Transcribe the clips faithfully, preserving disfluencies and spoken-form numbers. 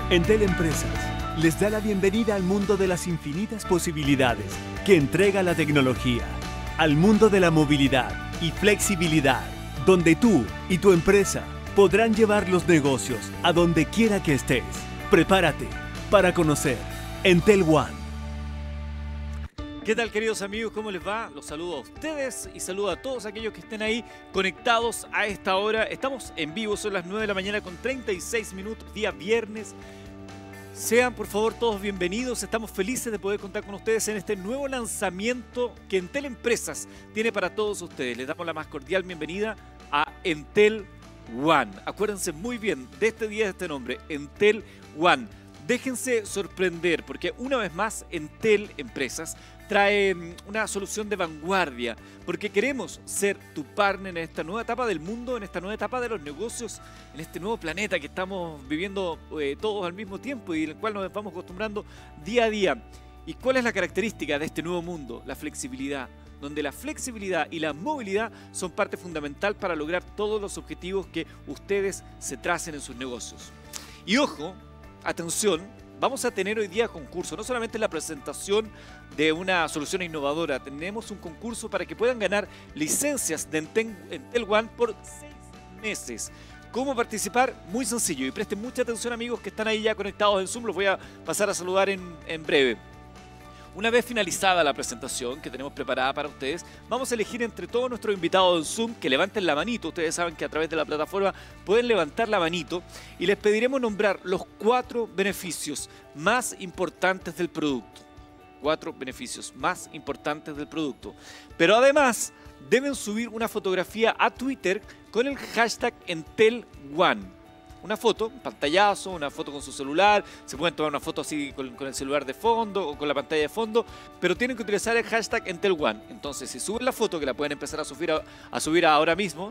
Entel Empresas les da la bienvenida al mundo de las infinitas posibilidades que entrega la tecnología, al mundo de la movilidad y flexibilidad, donde tú y tu empresa podrán llevar los negocios a donde quiera que estés. Prepárate para conocer Entel One. ¿Qué tal, queridos amigos? ¿Cómo les va? Los saludo a ustedes y saludo a todos aquellos que estén ahí conectados a esta hora. Estamos en vivo, son las nueve de la mañana con treinta y seis minutos, día viernes. Sean por favor todos bienvenidos, estamos felices de poder contar con ustedes en este nuevo lanzamiento que Entel Empresas tiene para todos ustedes. Les damos la más cordial bienvenida a Entel One. Acuérdense muy bien de este día, de este nombre, Entel One. Déjense sorprender porque una vez más Entel Empresas trae una solución de vanguardia porque queremos ser tu partner en esta nueva etapa del mundo, en esta nueva etapa de los negocios, en este nuevo planeta que estamos viviendo eh, todos al mismo tiempo y en el cual nos vamos acostumbrando día a día. ¿Y cuál es la característica de este nuevo mundo? La flexibilidad, donde la flexibilidad y la movilidad son parte fundamental para lograr todos los objetivos que ustedes se tracen en sus negocios. Y ojo, atención, vamos a tener hoy día concurso, no solamente la presentación de una solución innovadora, tenemos un concurso para que puedan ganar licencias de Entel, Entel One por seis meses. ¿Cómo participar? Muy sencillo, y presten mucha atención amigos que están ahí ya conectados en Zoom, los voy a pasar a saludar en, en breve. Una vez finalizada la presentación que tenemos preparada para ustedes, vamos a elegir entre todos nuestros invitados en Zoom que levanten la manito. Ustedes saben que a través de la plataforma pueden levantar la manito y les pediremos nombrar los cuatro beneficios más importantes del producto. Cuatro beneficios más importantes del producto. Pero además deben subir una fotografía a Twitter con el hashtag Entel One. Una foto, un pantallazo, una foto con su celular, se pueden tomar una foto así con, con el celular de fondo o con la pantalla de fondo, pero tienen que utilizar el hashtag Entel One. Entonces, si suben la foto, que la pueden empezar a subir, a, a subir ahora mismo,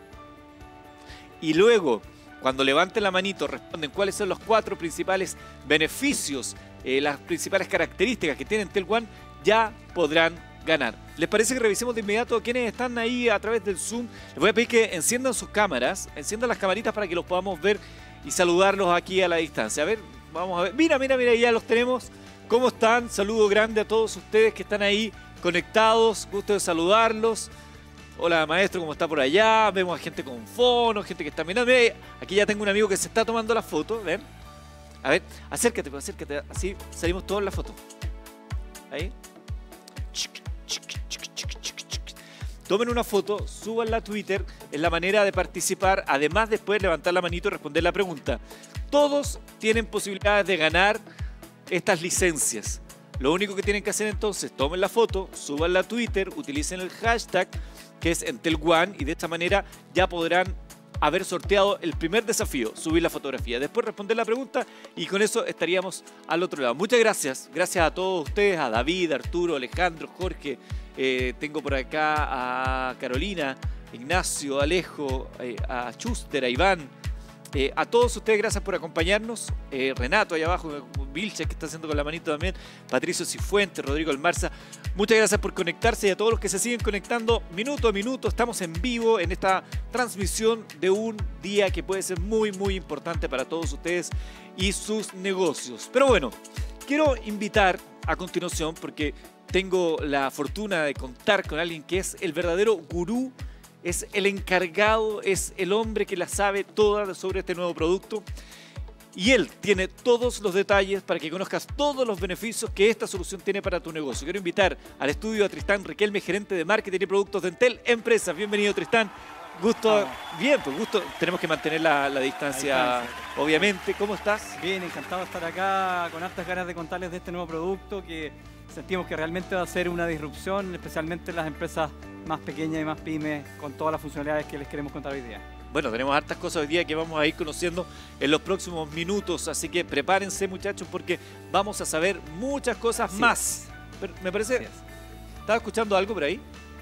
y luego, cuando levanten la manito, responden cuáles son los cuatro principales beneficios, eh, las principales características que tiene Entel One, ya podrán ganar. ¿Les parece que revisemos de inmediato a quienes están ahí a través del Zoom? Les voy a pedir que enciendan sus cámaras, enciendan las camaritas para que los podamos ver y saludarlos aquí a la distancia. A ver, vamos a ver. Mira, mira, mira, ya los tenemos. ¿Cómo están? Saludo grande a todos ustedes que están ahí conectados. Gusto de saludarlos. Hola, maestro, ¿cómo está por allá? Vemos a gente con fono, gente que está mirando. Mira, aquí ya tengo un amigo que se está tomando la foto. ¿Ven? A ver, acércate, pues, acércate. Así salimos todos en la foto. Ahí. Tomen una foto, súbanla a Twitter, es la manera de participar, además de poder levantar la manito y responder la pregunta. Todos tienen posibilidades de ganar estas licencias. Lo único que tienen que hacer entonces, tomen la foto, súbanla a Twitter, utilicen el hashtag que es Entel One y de esta manera ya podrán haber sorteado el primer desafío, subir la fotografía, después responder la pregunta y con eso estaríamos al otro lado. Muchas gracias, gracias a todos ustedes, a David, Arturo, Alejandro, Jorge, eh, tengo por acá a Carolina, Ignacio, Alejo, eh, a Schuster, a Iván, eh, a todos ustedes gracias por acompañarnos, eh, Renato allá abajo, Vilches que está haciendo con la manito también, Patricio Cifuentes, Rodrigo Almarza, muchas gracias por conectarse y a todos los que se siguen conectando minuto a minuto. Estamos en vivo en esta transmisión de un día que puede ser muy muy importante para todos ustedes y sus negocios. Pero bueno, quiero invitar a continuación porque tengo la fortuna de contar con alguien que es el verdadero gurú, es el encargado, es el hombre que la sabe toda sobre este nuevo producto. Y él tiene todos los detalles para que conozcas todos los beneficios que esta solución tiene para tu negocio. Quiero invitar al estudio a Tristán Riquelme, gerente de marketing y productos de Entel Empresas. Bienvenido, Tristán. Gusto. Oh. Bien, pues gusto. Tenemos que mantener la, la, distancia, la distancia, obviamente. ¿Cómo estás? Bien, encantado de estar acá con hartas ganas de contarles de este nuevo producto que sentimos que realmente va a ser una disrupción, especialmente en las empresas más pequeñas y más pymes, con todas las funcionalidades que les queremos contar hoy día. Bueno, tenemos hartas cosas hoy día que vamos a ir conociendo en los próximos minutos, así que prepárense muchachos porque vamos a saber muchas cosas así más. Pero me parece... ¿Estaba escuchando algo por ahí?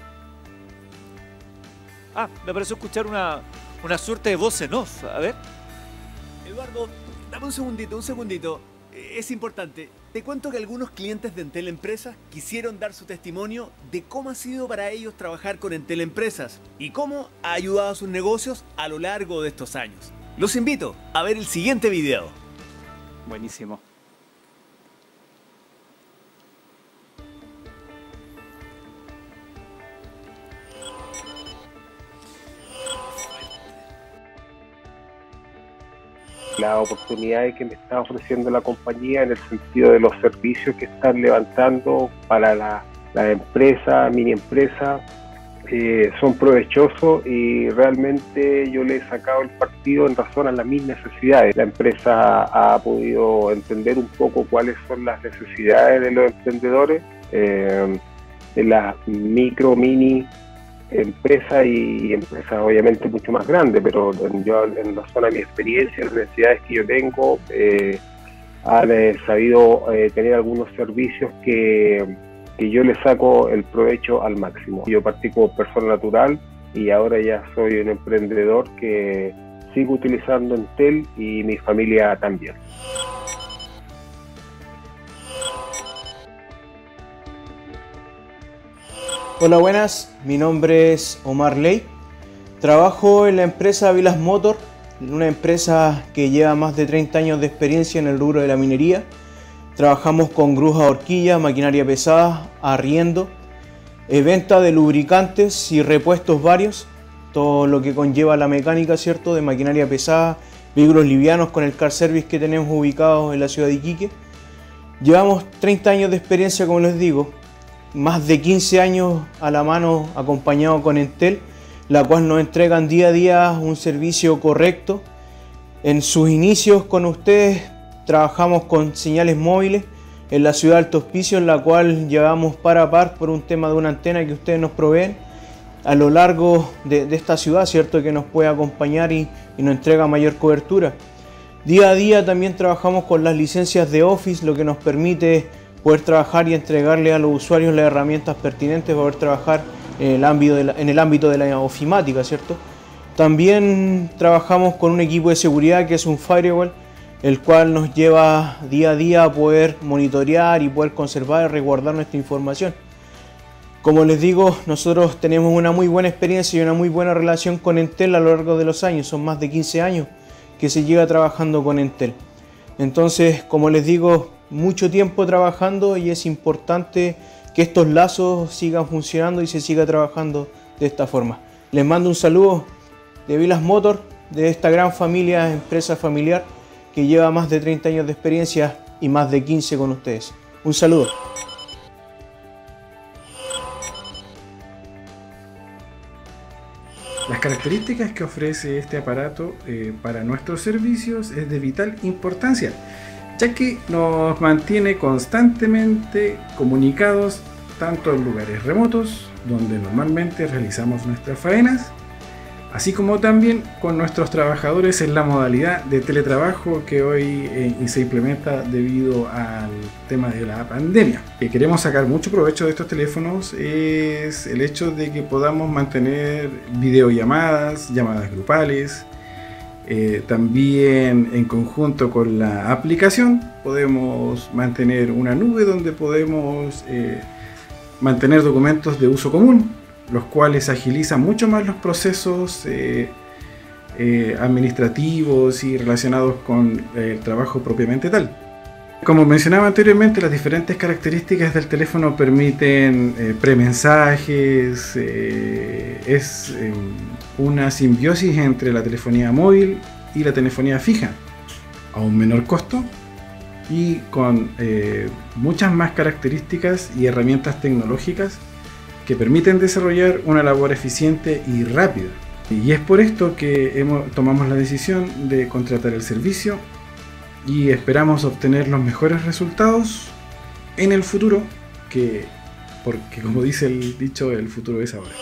Ah, me pareció escuchar una, una suerte de voz en off. A ver. Eduardo, dame un segundito, un segundito. Es importante. Te cuento que algunos clientes de Entel Empresas quisieron dar su testimonio de cómo ha sido para ellos trabajar con Entel Empresas y cómo ha ayudado a sus negocios a lo largo de estos años. Los invito a ver el siguiente video. Buenísimo. Las oportunidades que me está ofreciendo la compañía en el sentido de los servicios que están levantando para la, la empresa, mini empresa, eh, son provechosos y realmente yo le he sacado el partido en razón a las mis necesidades. La empresa ha podido entender un poco cuáles son las necesidades de los emprendedores, eh, de las micro, mini empresas y empresas obviamente mucho más grandes, pero yo en razón a mi experiencia, las necesidades que yo tengo, eh, han eh, sabido eh, tener algunos servicios que, que yo le saco el provecho al máximo. Yo partí como persona natural y ahora ya soy un emprendedor que sigo utilizando Entel y mi familia también. Hola, buenas, mi nombre es Omar Ley, trabajo en la empresa Vilas Motor, una empresa que lleva más de treinta años de experiencia en el rubro de la minería. Trabajamos con grúas a horquilla, maquinaria pesada, arriendo, eh, venta de lubricantes y repuestos varios, todo lo que conlleva la mecánica, ¿cierto?, de maquinaria pesada, vehículos livianos con el car service que tenemos ubicados en la ciudad de Iquique. Llevamos treinta años de experiencia, como les digo, más de quince años a la mano acompañado con Entel, la cual nos entregan día a día un servicio correcto. En sus inicios con ustedes trabajamos con señales móviles en la ciudad de Alto Hospicio, en la cual llevamos par a par por un tema de una antena que ustedes nos proveen a lo largo de, de esta ciudad, ¿cierto?, que nos puede acompañar y, y nos entrega mayor cobertura. Día a día también trabajamos con las licencias de Office, lo que nos permite poder trabajar y entregarle a los usuarios las herramientas pertinentes para poder trabajar en el ámbito de la, en el ámbito de la ofimática, ¿cierto? También trabajamos con un equipo de seguridad que es un firewall, el cual nos lleva día a día a poder monitorear y poder conservar y resguardar nuestra información. Como les digo, nosotros tenemos una muy buena experiencia y una muy buena relación con Entel a lo largo de los años. Son más de quince años que se lleva trabajando con Entel. Entonces, como les digo, mucho tiempo trabajando y es importante que estos lazos sigan funcionando y se siga trabajando de esta forma. Les mando un saludo de Vilas Motor, de esta gran familia, empresa familiar que lleva más de treinta años de experiencia y más de quince con ustedes. Un saludo. Las características que ofrece este aparato eh, para nuestros servicios es de vital importancia, ya que nos mantiene constantemente comunicados tanto en lugares remotos, donde normalmente realizamos nuestras faenas, así como también con nuestros trabajadores en la modalidad de teletrabajo que hoy eh, se implementa debido al tema de la pandemia. Que queremos sacar mucho provecho de estos teléfonos es el hecho de que podamos mantener videollamadas, llamadas grupales. Eh, también en conjunto con la aplicación podemos mantener una nube donde podemos eh, mantener documentos de uso común, los cuales agilizan mucho más los procesos eh, eh, administrativos y relacionados con el trabajo propiamente tal. Como mencionaba anteriormente, las diferentes características del teléfono permiten eh, premensajes, eh, es eh, una simbiosis entre la telefonía móvil y la telefonía fija, a un menor costo y con eh, muchas más características y herramientas tecnológicas que permiten desarrollar una labor eficiente y rápida. Y es por esto que hemos, tomamos la decisión de contratar el servicio y esperamos obtener los mejores resultados en el futuro, que, porque como dice el dicho, el futuro es ahora.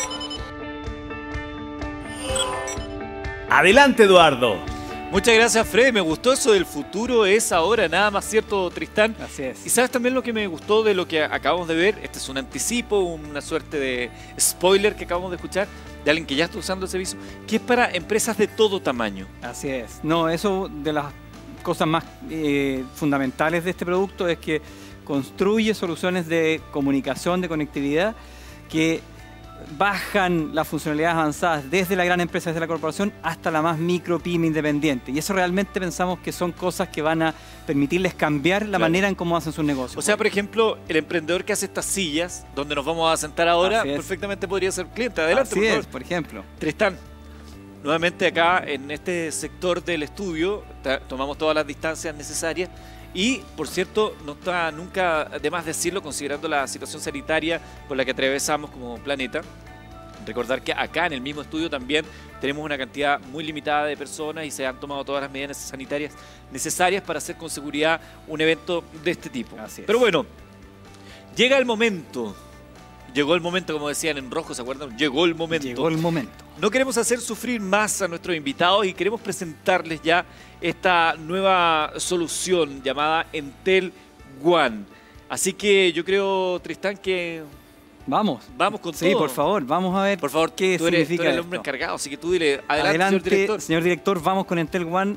Adelante, Eduardo. Muchas gracias, Freddy. Me gustó eso del futuro es ahora, nada más, ¿cierto, Tristán? Así es. Y sabes también lo que me gustó de lo que acabamos de ver. Este es un anticipo, una suerte de spoiler que acabamos de escuchar de alguien que ya está usando el servicio, que es para empresas de todo tamaño. Así es. No, eso de las cosas más eh, fundamentales de este producto es que construye soluciones de comunicación, de conectividad, que bajan las funcionalidades avanzadas desde la gran empresa, desde la corporación, hasta la más micro, pyme, independiente. Y eso realmente pensamos que son cosas que van a permitirles cambiar la Claro. manera en cómo hacen sus negocios. O sea, por ejemplo, el emprendedor que hace estas sillas, donde nos vamos a sentar ahora, Así es. perfectamente podría ser cliente. Adelante, Así por es, favor. por ejemplo. Tristán, nuevamente acá en este sector del estudio, ta- tomamos todas las distancias necesarias y, por cierto, no está nunca de más decirlo, considerando la situación sanitaria por la que atravesamos como planeta. Recordar que acá en el mismo estudio también tenemos una cantidad muy limitada de personas y se han tomado todas las medidas sanitarias necesarias para hacer con seguridad un evento de este tipo. Así es. Pero bueno, llega el momento. Llegó el momento, como decían en rojo, ¿se acuerdan? Llegó el momento. Llegó el momento. No queremos hacer sufrir más a nuestros invitados y queremos presentarles ya esta nueva solución llamada Entel One. Así que yo creo, Tristán, que Vamos. vamos con Sí, todo. por favor, vamos a ver Por favor, qué tú eres, tú significa eres el hombre esto. encargado, así que tú dile, adelante, Adelante, señor director. señor director, vamos con Entel One.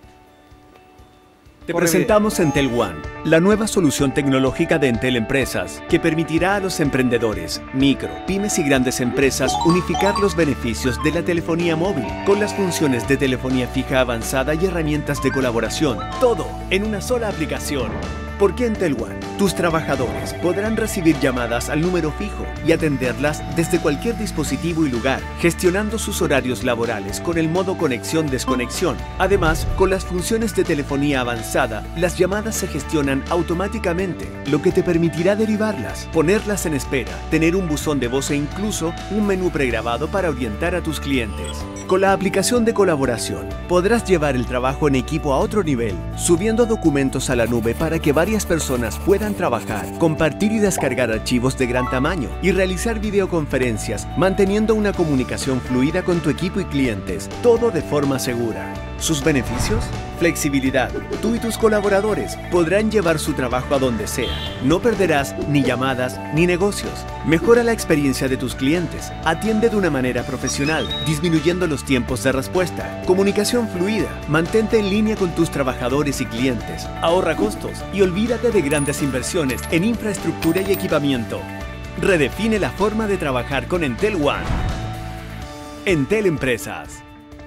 Te Corre presentamos Entel One, la nueva solución tecnológica de Entel Empresas, que permitirá a los emprendedores, micro, pymes y grandes empresas unificar los beneficios de la telefonía móvil con las funciones de telefonía fija avanzada y herramientas de colaboración, todo en una sola aplicación. ¿Por qué Entel One? Tus trabajadores podrán recibir llamadas al número fijo y atenderlas desde cualquier dispositivo y lugar, gestionando sus horarios laborales con el modo conexión-desconexión. Además, con las funciones de telefonía avanzada, las llamadas se gestionan automáticamente, lo que te permitirá derivarlas, ponerlas en espera, tener un buzón de voz e incluso un menú pregrabado para orientar a tus clientes. Con la aplicación de colaboración, podrás llevar el trabajo en equipo a otro nivel, subiendo documentos a la nube para que varias personas puedan trabajar, compartir y descargar archivos de gran tamaño y realizar videoconferencias, manteniendo una comunicación fluida con tu equipo y clientes, todo de forma segura. ¿Sus beneficios? Flexibilidad. Tú y tus colaboradores podrán llevar su trabajo a donde sea. No perderás ni llamadas ni negocios. Mejora la experiencia de tus clientes. Atiende de una manera profesional, disminuyendo los tiempos de respuesta. Comunicación fluida. Mantente en línea con tus trabajadores y clientes. Ahorra costos y olvídate de grandes inversiones en infraestructura y equipamiento. Redefine la forma de trabajar con Entel One. Entel Empresas.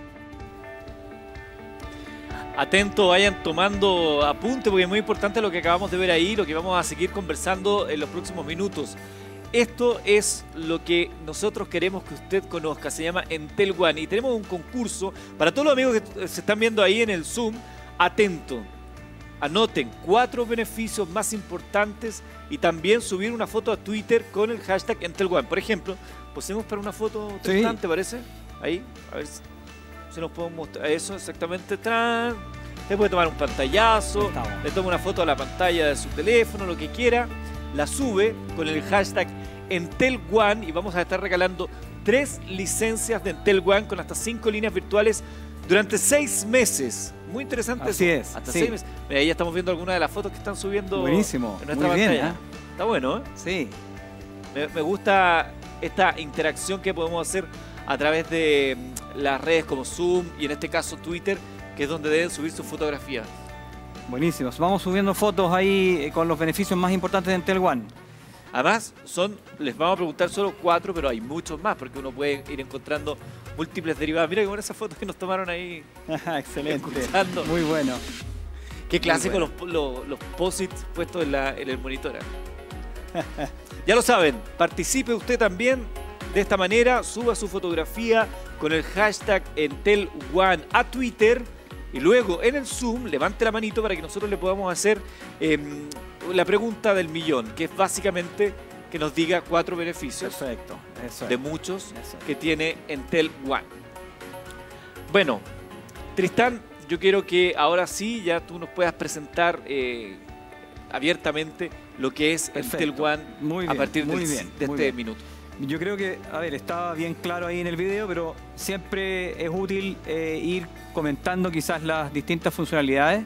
Atento, vayan tomando apunte porque es muy importante lo que acabamos de ver ahí, lo que vamos a seguir conversando en los próximos minutos. Esto es lo que nosotros queremos que usted conozca, se llama Entel One y tenemos un concurso para todos los amigos que se están viendo ahí en el Zoom. Atento, anoten cuatro beneficios más importantes y también subir una foto a Twitter con el hashtag Entel One. Por ejemplo, posemos para una foto, Sí. ¿te parece? Ahí, a ver si se nos podemos mostrar eso exactamente. Tran. Usted puede tomar un pantallazo, Estamos. le toma una foto a la pantalla de su teléfono, lo que quiera, la sube con el hashtag Entel One y vamos a estar regalando tres licencias de Entel One con hasta cinco líneas virtuales durante seis meses. Muy interesante Así eso. es, Hasta sí. seis meses. Mira, ahí ya estamos viendo algunas de las fotos que están subiendo Buenísimo, en nuestra muy bien, pantalla. ¿eh? Está bueno, ¿eh? Sí. Me, me gusta esta interacción que podemos hacer a través de mm, las redes como Zoom y en este caso Twitter, que es donde deben subir sus fotografías. Buenísimos. Vamos subiendo fotos ahí eh, con los beneficios más importantes de Entel One. Además, son, les vamos a preguntar solo cuatro, pero hay muchos más porque uno puede ir encontrando múltiples derivadas. Mira que buenas esas fotos que nos tomaron ahí. Excelente. Escuchando. Muy bueno. Qué clásico bueno. los, los, los posits puestos en, la, en el monitor. ¿eh? Ya lo saben, participe usted también de esta manera, suba su fotografía con el hashtag Entel One a Twitter y luego en el Zoom levante la manito para que nosotros le podamos hacer eh, la pregunta del millón, que es básicamente que nos diga cuatro beneficios Perfecto. Eso de es. muchos Eso es. que tiene Entel One. Bueno, Tristán, yo quiero que ahora sí ya tú nos puedas presentar eh, abiertamente lo que es Perfecto. Entel One Muy a bien, partir muy del- bien, de muy este bien. minuto. Yo creo que, a ver, estaba bien claro ahí en el video, pero siempre es útil eh, ir comentando quizás las distintas funcionalidades,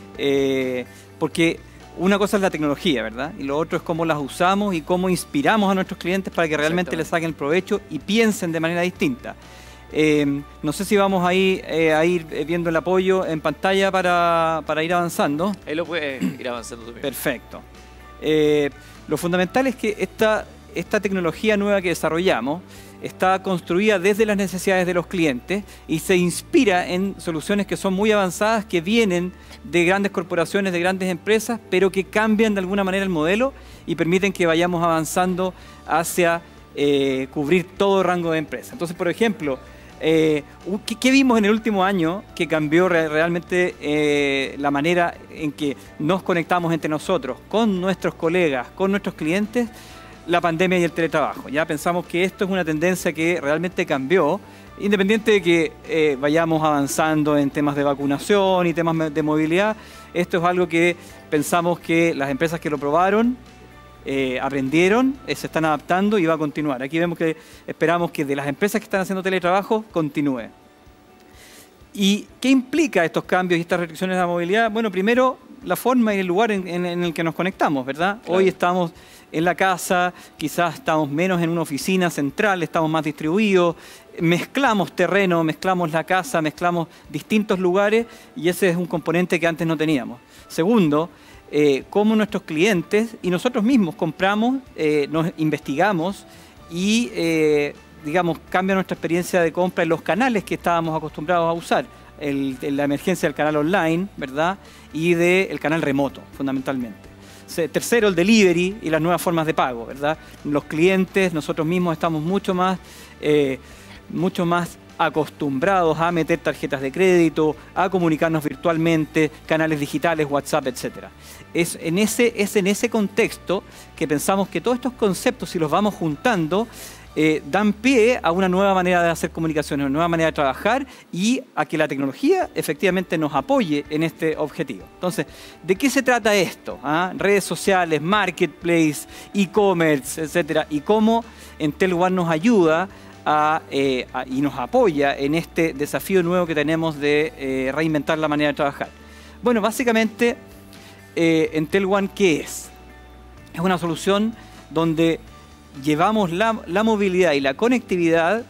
eh, porque una cosa es la tecnología, ¿verdad? Y lo otro es cómo las usamos y cómo inspiramos a nuestros clientes para que realmente les saquen provecho y piensen de manera distinta. Eh, no sé si vamos ahí eh, a ir viendo el apoyo en pantalla para, para ir avanzando. Ahí lo puedes ir avanzando también. Perfecto. Eh, lo fundamental es que esta, esta tecnología nueva que desarrollamos está construida desde las necesidades de los clientes y se inspira en soluciones que son muy avanzadas, que vienen de grandes corporaciones, de grandes empresas, pero que cambian de alguna manera el modelo y permiten que vayamos avanzando hacia eh, cubrir todo rango de empresas. Entonces, por ejemplo, eh, ¿qué, ¿qué vimos en el último año que cambió re realmente eh, la manera en que nos conectamos entre nosotros, con nuestros colegas, con nuestros clientes? La pandemia y el teletrabajo. Ya pensamos que esto es una tendencia que realmente cambió, independiente de que eh, vayamos avanzando en temas de vacunación y temas de movilidad. Esto es algo que pensamos que las empresas que lo probaron eh, aprendieron, eh, se están adaptando y va a continuar. Aquí vemos que esperamos que de las empresas que están haciendo teletrabajo continúe. ¿Y qué implica estos cambios y estas restricciones de la movilidad? Bueno, primero, la forma y el lugar en, en, en el que nos conectamos, ¿verdad? Claro. Hoy estamos en la casa, quizás estamos menos en una oficina central, estamos más distribuidos, mezclamos terreno, mezclamos la casa, mezclamos distintos lugares y ese es un componente que antes no teníamos. Segundo, eh, cómo nuestros clientes y nosotros mismos compramos, eh, nos investigamos y, eh, digamos, cambia nuestra experiencia de compra en los canales que estábamos acostumbrados a usar. El, la emergencia del canal online, ¿verdad? Y del canal remoto, fundamentalmente. Tercero, el delivery y las nuevas formas de pago, ¿verdad? Los clientes, nosotros mismos estamos mucho más, eh, mucho más acostumbrados a meter tarjetas de crédito, a comunicarnos virtualmente, canales digitales, WhatsApp, etcétera. Es en ese, es en ese contexto que pensamos que todos estos conceptos, si los vamos juntando, Eh, dan pie a una nueva manera de hacer comunicaciones, una nueva manera de trabajar y a que la tecnología efectivamente nos apoye en este objetivo. Entonces, ¿de qué se trata esto? ¿Ah? Redes sociales, marketplace, e-commerce, etcétera. Y cómo Entel One nos ayuda a, eh, a, y nos apoya en este desafío nuevo que tenemos de eh, reinventar la manera de trabajar. Bueno, básicamente, eh, Entel One, ¿qué es? Es una solución donde llevamos la, la movilidad y la conectividad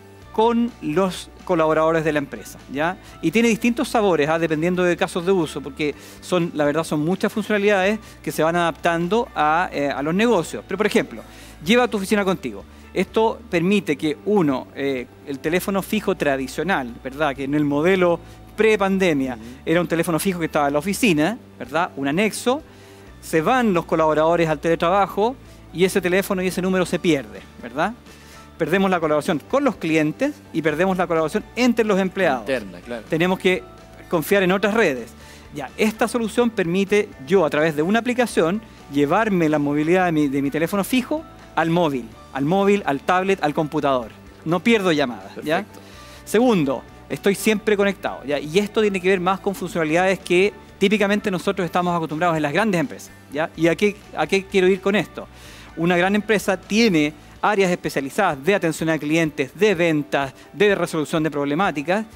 con los colaboradores de la empresa, ¿ya? Y tiene distintos sabores, ¿ah? Dependiendo de casos de uso, porque son, la verdad son muchas funcionalidades que se van adaptando a, eh, a los negocios. Pero, por ejemplo, lleva tu oficina contigo. Esto permite que uno, eh, el teléfono fijo tradicional, ¿verdad? Que en el modelo pre-pandemia era un teléfono fijo que estaba en la oficina, ¿verdad? Un anexo, se van los colaboradores al teletrabajo, y ese teléfono y ese número se pierde, ¿verdad? Perdemos la colaboración con los clientes y perdemos la colaboración entre los empleados. Interna, claro. Tenemos que confiar en otras redes. Ya, esta solución permite yo, a través de una aplicación, llevarme la movilidad de mi, de mi teléfono fijo al móvil, al móvil, al tablet, al computador. No pierdo llamadas, ¿ya? Segundo, estoy siempre conectado, ¿ya? Y esto tiene que ver más con funcionalidades que típicamente nosotros estamos acostumbrados en las grandes empresas, ¿ya? ¿Y a qué, a qué quiero ir con esto? Una gran empresa tiene áreas especializadas de atención a clientes, de ventas, de resolución de problemáticas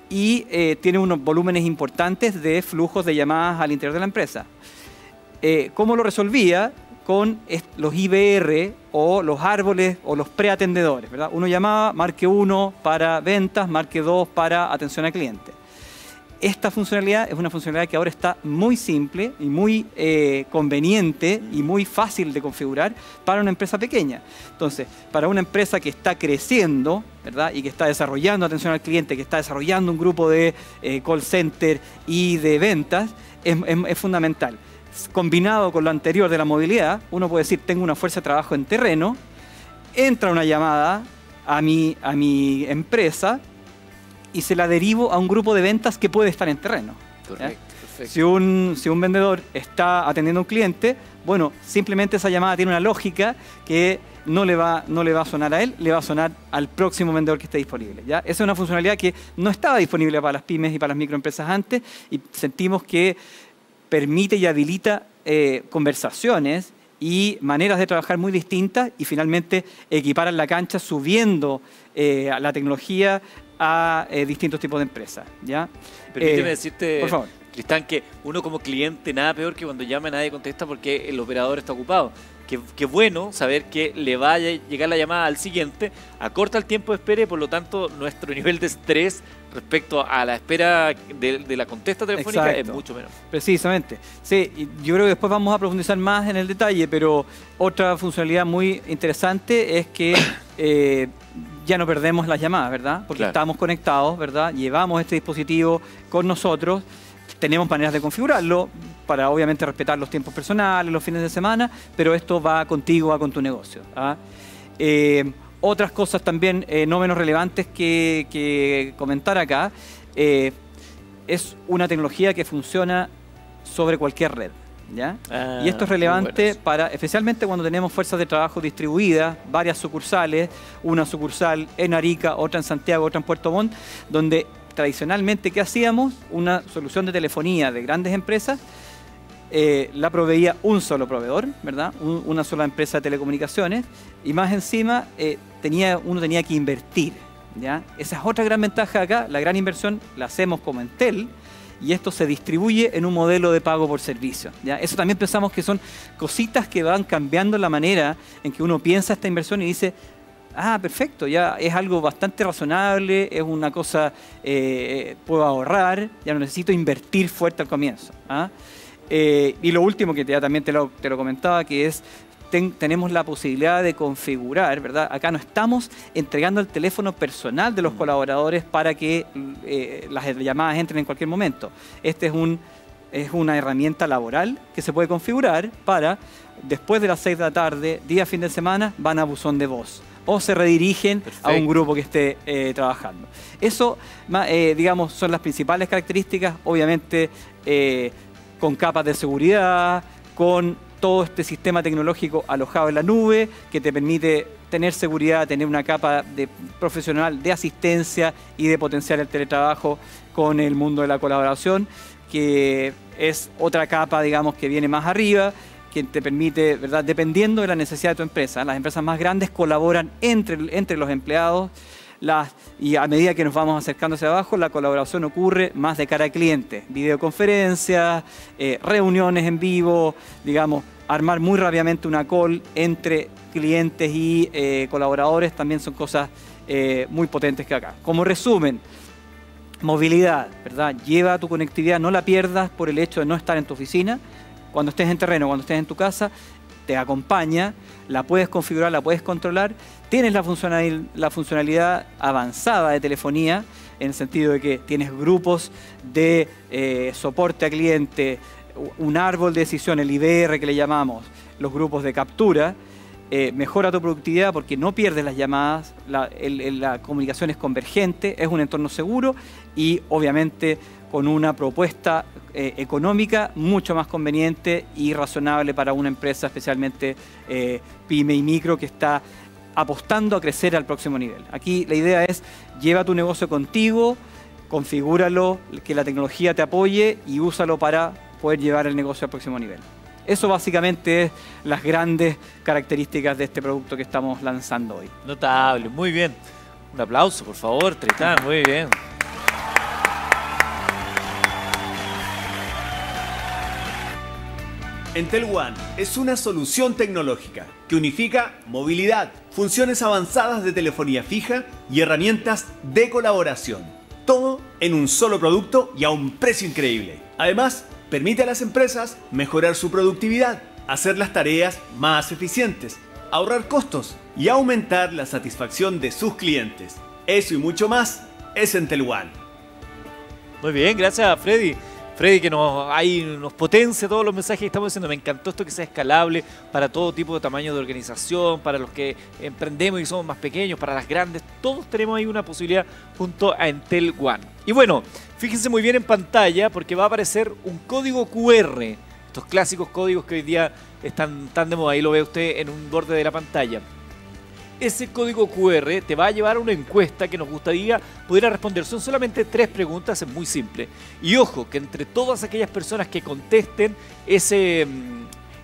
y eh, tiene unos volúmenes importantes de flujos de llamadas al interior de la empresa. Eh, ¿Cómo lo resolvía? Con los I V R o los árboles o los preatendedores, ¿verdad? Uno llamaba, marque uno para ventas, marque dos para atención al cliente. Esta funcionalidad es una funcionalidad que ahora está muy simple y muy eh, conveniente y muy fácil de configurar para una empresa pequeña. Entonces, para una empresa que está creciendo, ¿verdad? Y que está desarrollando atención al cliente, que está desarrollando un grupo de eh, call center y de ventas, es, es, es fundamental. Combinado con lo anterior de la movilidad, uno puede decir, tengo una fuerza de trabajo en terreno, entra una llamada a mi, a mi empresa, y se la derivo a un grupo de ventas que puede estar en terreno. Correcto, perfecto. Si un, si un vendedor está atendiendo a un cliente, bueno, simplemente esa llamada tiene una lógica que no le va, no le va a sonar a él, le va a sonar al próximo vendedor que esté disponible, ¿ya? Esa es una funcionalidad que no estaba disponible para las pymes y para las microempresas antes y sentimos que permite y habilita eh, conversaciones y maneras de trabajar muy distintas y finalmente equipar la cancha subiendo eh, la tecnología a eh, distintos tipos de empresas, ¿ya? Permíteme eh, decirte, por favor. Tristán, que uno como cliente nada peor que cuando llama nadie contesta porque el operador está ocupado. Qué, qué bueno saber que le vaya a llegar la llamada al siguiente, acorta el tiempo de espera y por lo tanto nuestro nivel de estrés respecto a la espera de, de la contesta telefónica Exacto. es mucho menos. Precisamente. Sí, yo creo que después vamos a profundizar más en el detalle, pero otra funcionalidad muy interesante es que eh, ya no perdemos las llamadas, ¿verdad? Porque claro. estamos conectados, ¿verdad? Llevamos este dispositivo con nosotros. Tenemos maneras de configurarlo para obviamente respetar los tiempos personales, los fines de semana, pero esto va contigo, va con tu negocio. ¿ah? Eh, otras cosas también eh, no menos relevantes que, que comentar acá, eh, es una tecnología que funciona sobre cualquier red. ¿ya? Ah, y esto es relevante para, especialmente cuando tenemos fuerzas de trabajo distribuidas, varias sucursales, una sucursal en Arica, otra en Santiago, otra en Puerto Montt, donde tradicionalmente, ¿qué hacíamos? Una solución de telefonía de grandes empresas eh, la proveía un solo proveedor, ¿verdad? Un, una sola empresa de telecomunicaciones y más encima eh, tenía, uno tenía que invertir, ¿ya? Esa es otra gran ventaja acá, la gran inversión la hacemos como Entel y esto se distribuye en un modelo de pago por servicio, ¿ya? Eso también pensamos que son cositas que van cambiando la manera en que uno piensa esta inversión y dice, ah, perfecto, ya es algo bastante razonable, es una cosa, eh, puedo ahorrar, ya no necesito invertir fuerte al comienzo. ¿ah? Eh, y lo último que ya también te lo, te lo comentaba, que es, ten, tenemos la posibilidad de configurar, ¿verdad? Acá no estamos entregando el teléfono personal de los colaboradores para que eh, las llamadas entren en cualquier momento. Este es, un, es una herramienta laboral que se puede configurar para, después de las seis de la tarde, día fin de semana, van a buzón de voz. O se redirigen Perfecto. a un grupo que esté eh, trabajando. Eso, eh, digamos, son las principales características, obviamente eh, con capas de seguridad, con todo este sistema tecnológico alojado en la nube, que te permite tener seguridad, tener una capa de profesional de asistencia y de potenciar el teletrabajo con el mundo de la colaboración, que es otra capa, digamos, que viene más arriba, que te permite, ¿verdad? Dependiendo de la necesidad de tu empresa. Las empresas más grandes colaboran entre, entre los empleados las, y a medida que nos vamos acercando hacia abajo, la colaboración ocurre más de cara al cliente. Videoconferencias, eh, reuniones en vivo, digamos, armar muy rápidamente una call entre clientes y eh, colaboradores también son cosas eh, muy potentes que acá. Como resumen, movilidad, ¿verdad? Lleva tu conectividad, no la pierdas por el hecho de no estar en tu oficina. Cuando estés en terreno, cuando estés en tu casa, te acompaña, la puedes configurar, la puedes controlar. Tienes la funcionalidad, la funcionalidad avanzada de telefonía, en el sentido de que tienes grupos de eh, soporte a cliente, un árbol de decisión, el I V R que le llamamos, los grupos de captura. Eh, mejora tu productividad porque no pierdes las llamadas, la, el, el, la comunicación es convergente, es un entorno seguro y obviamente con una propuesta eh, económica mucho más conveniente y razonable para una empresa, especialmente eh, pyme y micro, que está apostando a crecer al próximo nivel. Aquí la idea es, lleva tu negocio contigo, configúralo, que la tecnología te apoye y úsalo para poder llevar el negocio al próximo nivel. Eso básicamente es las grandes características de este producto que estamos lanzando hoy. Notable, muy bien. Un aplauso, por favor, Tristán, muy bien. Entel One es una solución tecnológica que unifica movilidad, funciones avanzadas de telefonía fija y herramientas de colaboración. Todo en un solo producto y a un precio increíble. Además, permite a las empresas mejorar su productividad, hacer las tareas más eficientes, ahorrar costos y aumentar la satisfacción de sus clientes. Eso y mucho más es Entel One. Muy bien, gracias a Freddy. Freddy, que nos, ahí nos potencia todos los mensajes que estamos diciendo. Me encantó esto, que sea escalable para todo tipo de tamaño de organización, para los que emprendemos y somos más pequeños, para las grandes. Todos tenemos ahí una posibilidad junto a Entel One. Y bueno, fíjense muy bien en pantalla porque va a aparecer un código Q R. Estos clásicos códigos que hoy día están tan de moda. Ahí lo ve usted en un borde de la pantalla. Ese código Q R te va a llevar a una encuesta que nos gustaría pudiera responder. Son solamente tres preguntas, es muy simple. Y ojo, que entre todas aquellas personas que contesten ese,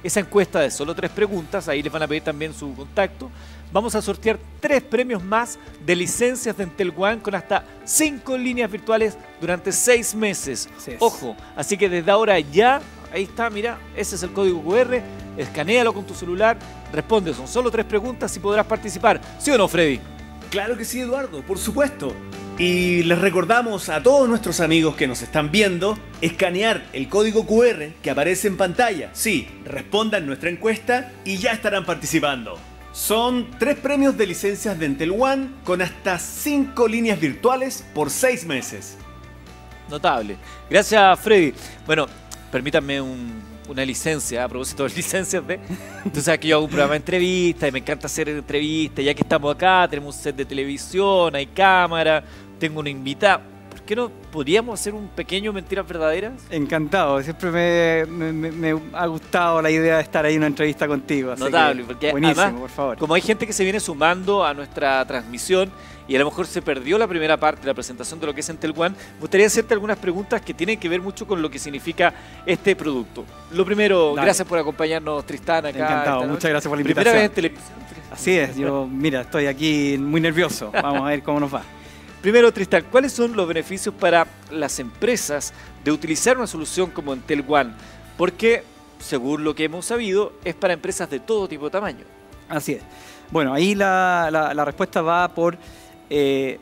esa encuesta de solo tres preguntas, ahí les van a pedir también su contacto. Vamos a sortear tres premios más de licencias de Entel One con hasta cinco líneas virtuales durante seis meses. Así es. Ojo, así que desde ahora ya, ahí está, mira, ese es el código cu erre, escanéalo con tu celular, responde, son solo tres preguntas y podrás participar. ¿Sí o no, Freddy? Claro que sí, Eduardo, por supuesto. Y les recordamos a todos nuestros amigos que nos están viendo, escanear el código cu erre que aparece en pantalla. Sí, respondan nuestra encuesta y ya estarán participando. Son tres premios de licencias de Entel One con hasta cinco líneas virtuales por seis meses. Notable. Gracias, Freddy. Bueno, permítanme un, una licencia, a propósito de licencias de... Tú sabes que yo hago un programa de entrevistas y me encanta hacer entrevistas. Ya que estamos acá, tenemos un set de televisión, hay cámara, tengo una invitada. ¿Por qué no podríamos hacer un pequeño Mentiras Verdaderas? Encantado, siempre me, me, me, me ha gustado la idea de estar ahí en una entrevista contigo. Así Notable, que, porque buenísimo, además, por favor. como hay gente que se viene sumando a nuestra transmisión y a lo mejor se perdió la primera parte de la presentación de lo que es Entel One, me gustaría hacerte algunas preguntas que tienen que ver mucho con lo que significa este producto. Lo primero, Dale. Gracias por acompañarnos, Tristán, acá. Encantado, esta muchas noche. gracias por la Primera invitación. vez en televisión. Tristán. Así es, yo, mira, estoy aquí muy nervioso. Vamos a ver cómo nos va. Primero, Tristán, ¿cuáles son los beneficios para las empresas de utilizar una solución como Entel One? Porque, según lo que hemos sabido, es para empresas de todo tipo de tamaño. Así es. Bueno, ahí la, la, la respuesta va por eh,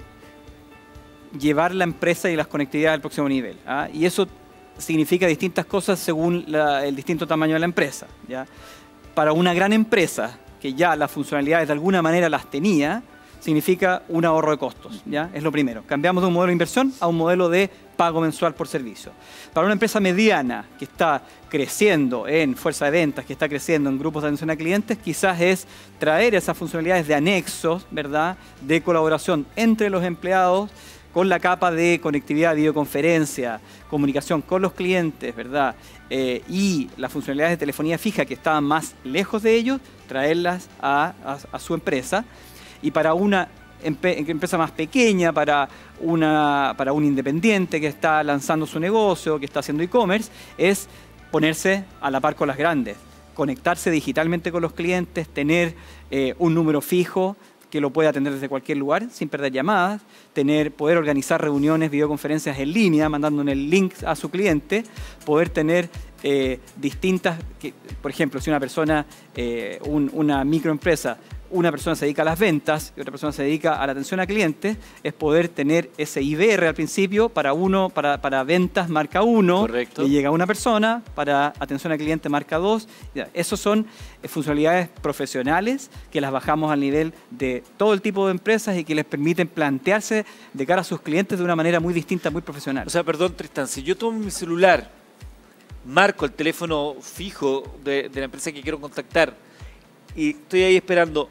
llevar la empresa y las conectividades al próximo nivel. ¿ah? Y eso significa distintas cosas según la, el distinto tamaño de la empresa. ¿ya? Para una gran empresa que ya las funcionalidades de alguna manera las tenía, significa un ahorro de costos, ¿ya? Es lo primero. Cambiamos de un modelo de inversión a un modelo de pago mensual por servicio. Para una empresa mediana que está creciendo en fuerza de ventas, que está creciendo en grupos de atención a clientes, quizás es traer esas funcionalidades de anexos, ¿verdad? De colaboración entre los empleados con la capa de conectividad, videoconferencia, comunicación con los clientes, ¿verdad? Eh, y las funcionalidades de telefonía fija que estaban más lejos de ellos, traerlas a, a, a su empresa. Y para una empresa más pequeña, para, una, para un independiente que está lanzando su negocio, que está haciendo e-commerce, es ponerse a la par con las grandes, conectarse digitalmente con los clientes, tener eh, un número fijo que lo puede atender desde cualquier lugar sin perder llamadas, tener, poder organizar reuniones, videoconferencias en línea, mandándole el link a su cliente, poder tener eh, distintas, que, por ejemplo, si una persona, eh, un, una microempresa, una persona se dedica a las ventas y otra persona se dedica a la atención a clientes, es poder tener ese I B R al principio para uno, para, para ventas marca uno, Correcto. le llega a una persona, para atención al cliente marca dos. Esos son funcionalidades profesionales que las bajamos al nivel de todo el tipo de empresas y que les permiten plantearse de cara a sus clientes de una manera muy distinta, muy profesional. O sea, perdón, Tristán, si yo tomo mi celular, marco el teléfono fijo de, de la empresa que quiero contactar y estoy ahí esperando,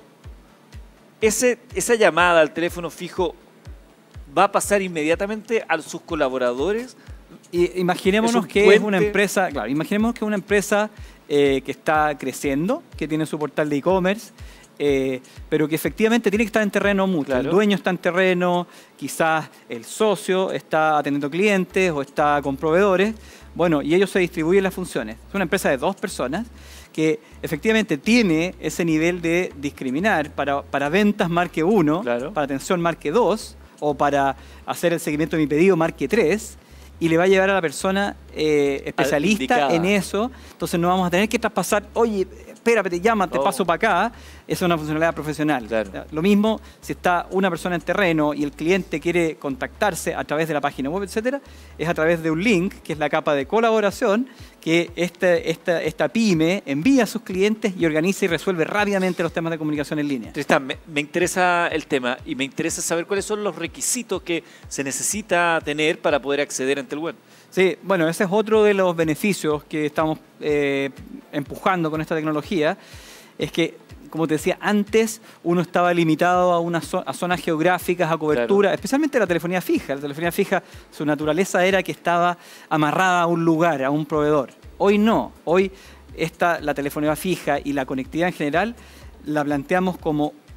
Ese, esa llamada al teléfono fijo va a pasar inmediatamente a sus colaboradores. Y imaginémonos es que puente. es una empresa, claro, imaginemos que es una empresa eh, que está creciendo, que tiene su portal de e-commerce, eh, pero que efectivamente tiene que estar en terreno mutuo. Claro. El dueño está en terreno, quizás el socio está atendiendo clientes o está con proveedores. Bueno, y ellos se distribuyen las funciones. Es una empresa de dos personas que efectivamente tiene ese nivel de discriminar para, para ventas marque uno, Claro. para atención marque dos, o para hacer el seguimiento de mi pedido marque tres, y le va a llevar a la persona eh, especialista Indicada. en eso. Entonces no vamos a tener que traspasar, oye, espérate, te llama, te Oh. paso para acá. Esa es una funcionalidad profesional. Claro. Lo mismo si está una persona en terreno y el cliente quiere contactarse a través de la página web, etcétera, es a través de un link, que es la capa de colaboración, que esta, esta, esta pyme envía a sus clientes y organiza y resuelve rápidamente los temas de comunicación en línea. Tristán, me, me interesa el tema y me interesa saber cuáles son los requisitos que se necesita tener para poder acceder a Entel One. Sí, bueno, ese es otro de los beneficios que estamos eh, empujando con esta tecnología, es que, como te decía, antes uno estaba limitado a, una zo- a zonas geográficas, a cobertura, Claro. especialmente la telefonía fija. La telefonía fija, su naturaleza era que estaba amarrada a un lugar, a un proveedor. Hoy no, hoy esta, la telefonía fija y la conectividad en general la planteamos como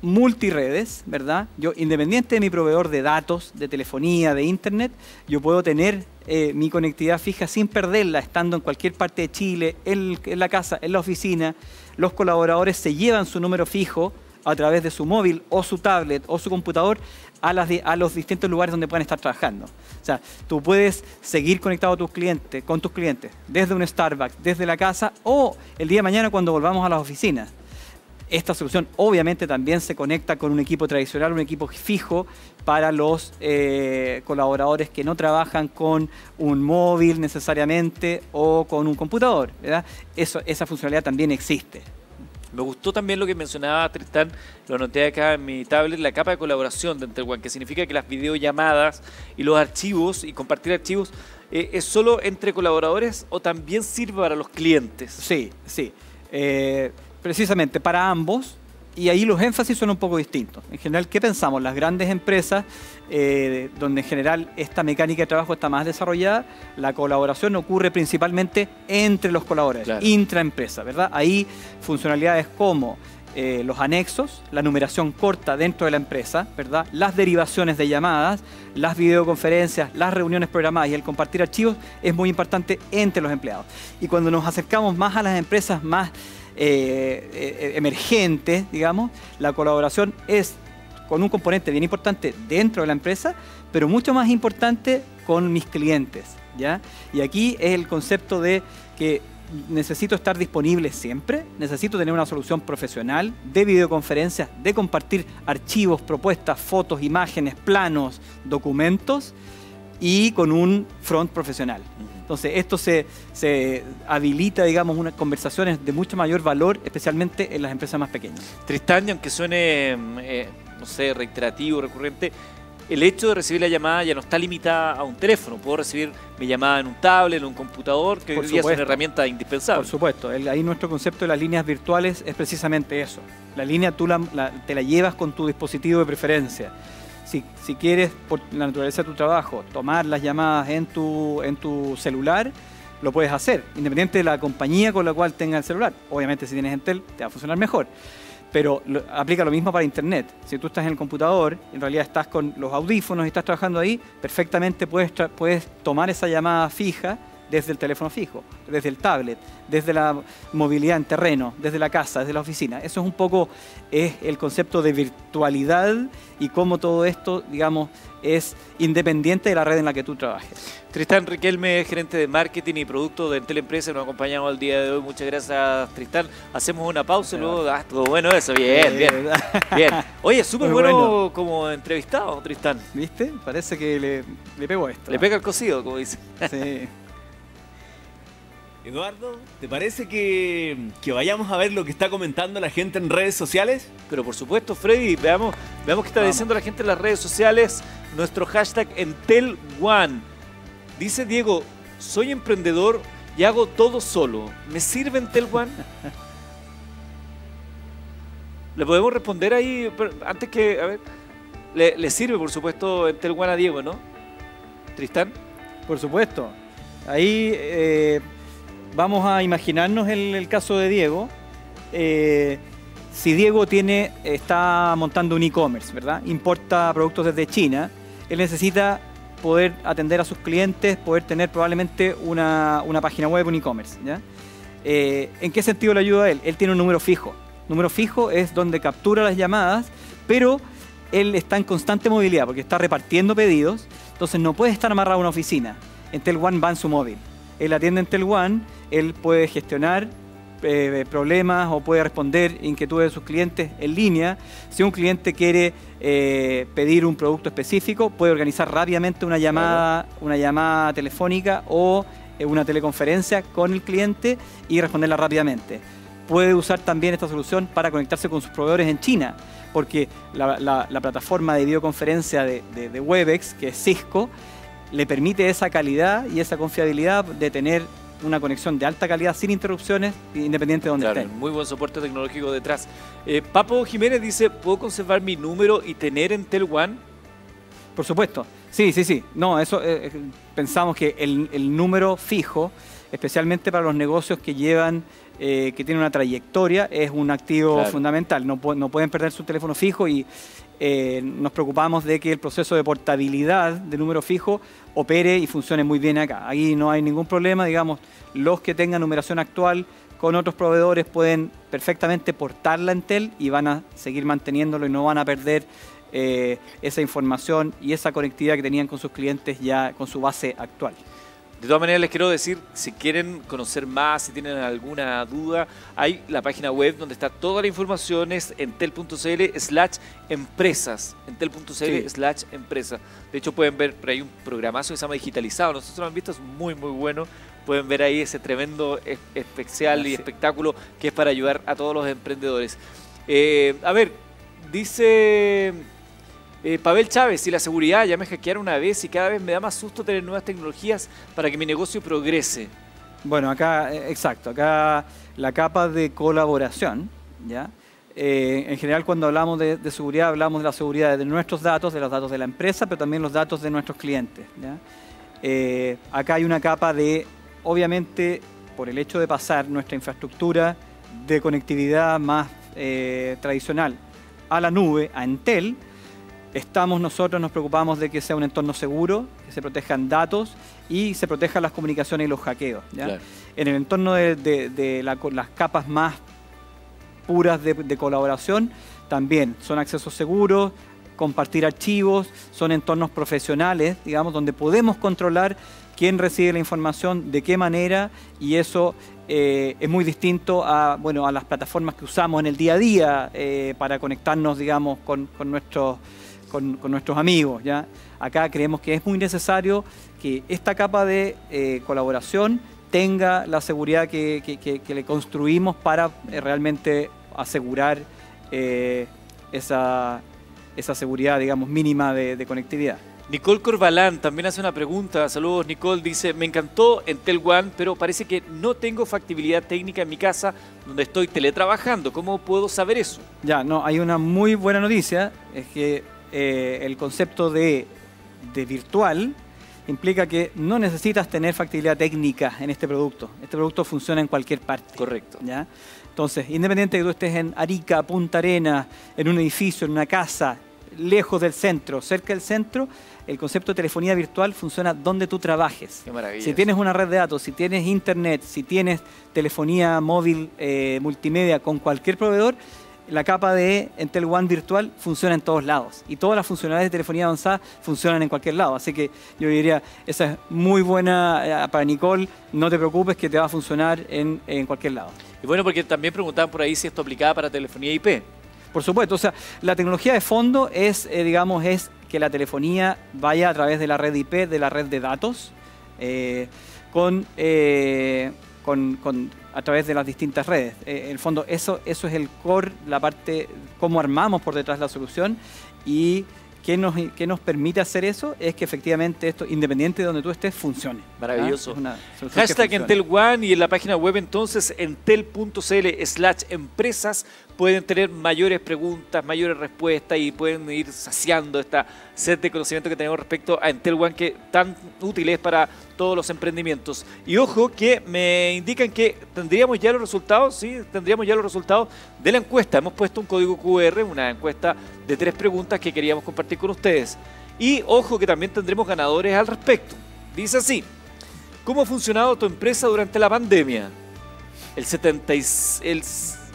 multiredes, ¿verdad? Yo, independiente de mi proveedor de datos, de telefonía, de internet, yo puedo tener eh, mi conectividad fija sin perderla, estando en cualquier parte de Chile, en, en la casa, en la oficina. Los colaboradores se llevan su número fijo a través de su móvil o su tablet o su computador a, las, a los distintos lugares donde puedan estar trabajando. O sea, tú puedes seguir conectado a tus clientes, con tus clientes desde un Starbucks, desde la casa o el día de mañana cuando volvamos a las oficinas. Esta solución obviamente también se conecta con un equipo tradicional, un equipo fijo para los eh, colaboradores que no trabajan con un móvil necesariamente o con un computador, ¿verdad? Eso, esa funcionalidad también existe. Me gustó también lo que mencionaba Tristán, lo anoté acá en mi tablet, la capa de colaboración de EntelOne, que significa que las videollamadas y los archivos y compartir archivos eh, ¿es solo entre colaboradores o también sirve para los clientes? Sí, sí. Eh, precisamente para ambos, y ahí los énfasis son un poco distintos. En general, ¿qué pensamos? Las grandes empresas, eh, donde en general esta mecánica de trabajo está más desarrollada, la colaboración ocurre principalmente entre los colaboradores, claro, intraempresa, ¿verdad? Ahí funcionalidades como eh, los anexos, la numeración corta dentro de la empresa, ¿verdad? Las derivaciones de llamadas, las videoconferencias, las reuniones programadas y el compartir archivos es muy importante entre los empleados. Y cuando nos acercamos más a las empresas más Eh, eh, emergentes, digamos, la colaboración es con un componente bien importante dentro de la empresa, pero mucho más importante con mis clientes, ¿ya? Y aquí es el concepto de que necesito estar disponible siempre, necesito tener una solución profesional de videoconferencias, de compartir archivos, propuestas, fotos, imágenes, planos, documentos y con un front profesional. Entonces, esto se, se habilita, digamos, unas conversaciones de mucho mayor valor, especialmente en las empresas más pequeñas. Tristán, aunque suene, eh, no sé, reiterativo, recurrente, el hecho de recibir la llamada ya no está limitada a un teléfono. Puedo recibir mi llamada en un tablet, en un computador, que hoy día es una herramienta indispensable. Por supuesto. El, ahí nuestro concepto de las líneas virtuales es precisamente eso. La línea tú la, la, te la llevas con tu dispositivo de preferencia. Si, si quieres, por la naturaleza de tu trabajo, tomar las llamadas en tu, en tu celular, lo puedes hacer, independiente de la compañía con la cual tengas el celular. Obviamente, si tienes Entel, te va a funcionar mejor. Pero lo, aplica lo mismo para Internet. Si tú estás en el computador, en realidad estás con los audífonos y estás trabajando ahí, perfectamente puedes, puedes tomar esa llamada fija desde el teléfono fijo, desde el tablet, desde la movilidad en terreno, desde la casa, desde la oficina. Eso es un poco es el concepto de virtualidad y cómo todo esto, digamos, es independiente de la red en la que tú trabajes. Tristán Riquelme, gerente de marketing y producto de Entel Empresa, nos acompañamos el día de hoy. Muchas gracias, Tristán. Hacemos una pausa y luego... Ah, todo bueno eso, bien, bien. Bien. Oye, súper bueno, bueno como entrevistado, Tristán. ¿Viste? Parece que le, le pegó esto. Le pega el cocido, como dice. Sí. Eduardo, ¿te parece que, que vayamos a ver lo que está comentando la gente en redes sociales? Pero por supuesto, Freddy, veamos, veamos qué está Vamos. diciendo la gente en las redes sociales. Nuestro hashtag EntelOne. Dice Diego, soy emprendedor y hago todo solo. ¿Me sirve EntelOne? ¿Le podemos responder ahí? Pero antes que, a ver, le, le sirve por supuesto EntelOne a Diego, ¿no? Tristán. Por supuesto. Ahí... Eh... Vamos a imaginarnos el, el caso de Diego. Eh, si Diego tiene, está montando un e-commerce, ¿verdad? Importa productos desde China. Él necesita poder atender a sus clientes, poder tener probablemente una, una página web, un e-commerce, ¿ya? Eh, ¿En qué sentido le ayuda a él? Él tiene un número fijo. Número fijo es donde captura las llamadas, pero él está en constante movilidad porque está repartiendo pedidos, entonces no puede estar amarrado a una oficina. EntelOne va en su móvil. Él atiende EntelOne, él puede gestionar eh, problemas o puede responder inquietudes de sus clientes en línea. Si un cliente quiere eh, pedir un producto específico, puede organizar rápidamente una llamada, claro. una llamada telefónica o eh, una teleconferencia con el cliente y responderla rápidamente. Puede usar también esta solución para conectarse con sus proveedores en China, porque la, la, la plataforma de videoconferencia de, de, de Webex, que es Cisco, le permite esa calidad y esa confiabilidad de tener una conexión de alta calidad sin interrupciones, independiente de donde claro, estén. Muy buen soporte tecnológico detrás. Eh, Papo Jiménez dice, ¿puedo conservar mi número y tener EntelOne? Por supuesto. Sí, sí, sí. No, eso eh, pensamos que el, el número fijo, especialmente para los negocios que llevan, eh, que tienen una trayectoria, es un activo Claro. fundamental. No, no pueden perder su teléfono fijo y eh, nos preocupamos de que el proceso de portabilidad de número fijo opere y funcione muy bien acá. Ahí no hay ningún problema, digamos, los que tengan numeración actual con otros proveedores pueden perfectamente portarla a Entel y van a seguir manteniéndolo y no van a perder eh, esa información y esa conectividad que tenían con sus clientes ya con su base actual. De todas maneras, les quiero decir, si quieren conocer más, si tienen alguna duda, hay la página web donde está toda la información, es entel.cl slash empresas, entel.cl Sí. slash empresas. De hecho, pueden ver por ahí un programazo que se llama Digitalizado. Nosotros lo han visto, es muy, muy bueno. Pueden ver ahí ese tremendo es- especial y Sí. espectáculo que es para ayudar a todos los emprendedores. Eh, a ver, dice... Eh, Pavel Chávez, y la seguridad, ya me hackearon una vez y cada vez me da más susto tener nuevas tecnologías para que mi negocio progrese. Bueno, acá, eh, exacto, acá la capa de colaboración, ¿ya? Eh, en general cuando hablamos de, de seguridad, hablamos de la seguridad de nuestros datos, de los datos de la empresa, pero también los datos de nuestros clientes, ¿ya? Eh, acá hay una capa de, obviamente, por el hecho de pasar nuestra infraestructura de conectividad más eh, tradicional a la nube, a Entel, estamos nosotros, nos preocupamos de que sea un entorno seguro, que se protejan datos y se protejan las comunicaciones y los hackeos, ¿ya? Claro. En el entorno de, de- de la- las capas más puras de, de colaboración, también son accesos seguros, compartir archivos, son entornos profesionales, digamos, donde podemos controlar quién recibe la información, de qué manera, y eso eh, es muy distinto a, bueno, a las plataformas que usamos en el día a día eh, para conectarnos, digamos, con, con nuestros, con, con nuestros amigos, ¿ya? Acá creemos que es muy necesario que esta capa de eh, colaboración tenga la seguridad que, que- que- que le construimos para eh, realmente asegurar eh, esa, esa seguridad, digamos, mínima de, de conectividad. Nicole Corbalán también hace una pregunta. Saludos, Nicole. Dice, me encantó Entel One, pero parece que no tengo factibilidad técnica en mi casa donde estoy teletrabajando. ¿Cómo puedo saber eso? Ya, no, hay una muy buena noticia, es que eh, el concepto de, de virtual implica que no necesitas tener factibilidad técnica en este producto. Este producto funciona en cualquier parte. Correcto. ¿Ya? Entonces, independiente de que tú estés en Arica, Punta Arenas, en un edificio, en una casa, lejos del centro, cerca del centro, el concepto de telefonía virtual funciona donde tú trabajes. Qué maravilla. Si tienes una red de datos, si tienes internet, si tienes telefonía móvil eh, multimedia con cualquier proveedor, la capa de Entel One virtual funciona en todos lados. Y todas las funcionalidades de telefonía avanzada funcionan en cualquier lado. Así que yo diría, esa es muy buena eh, para Nicole. No te preocupes que te va a funcionar en, en cualquier lado. Y bueno, porque también preguntaban por ahí si esto aplicaba para telefonía I P. Por supuesto, o sea, la tecnología de fondo es, eh, digamos, es que la telefonía vaya a través de la red I P, de la red de datos, eh, con, eh, con, con- a través de las distintas redes. Eh, en el fondo, eso, eso es el core, la parte, cómo armamos por detrás la solución y qué nos, qué nos permite hacer eso es que efectivamente esto, independiente de donde tú estés, funcione. ¿Ah? Maravilloso. Es una solución que Hashtag funciona. Entel One y en la página web entonces entel.cl slash empresas pueden tener mayores preguntas, mayores respuestas y pueden ir saciando esta sed de conocimiento que tenemos respecto a Entel One que tan útil es para todos los emprendimientos. Y ojo que me indican que tendríamos ya los resultados, sí, tendríamos ya los resultados de la encuesta. Hemos puesto un código Q R, una encuesta de tres preguntas que queríamos compartir con ustedes. Y ojo que también tendremos ganadores al respecto. Dice así. ¿Cómo ha funcionado tu empresa durante la pandemia? El setenta y el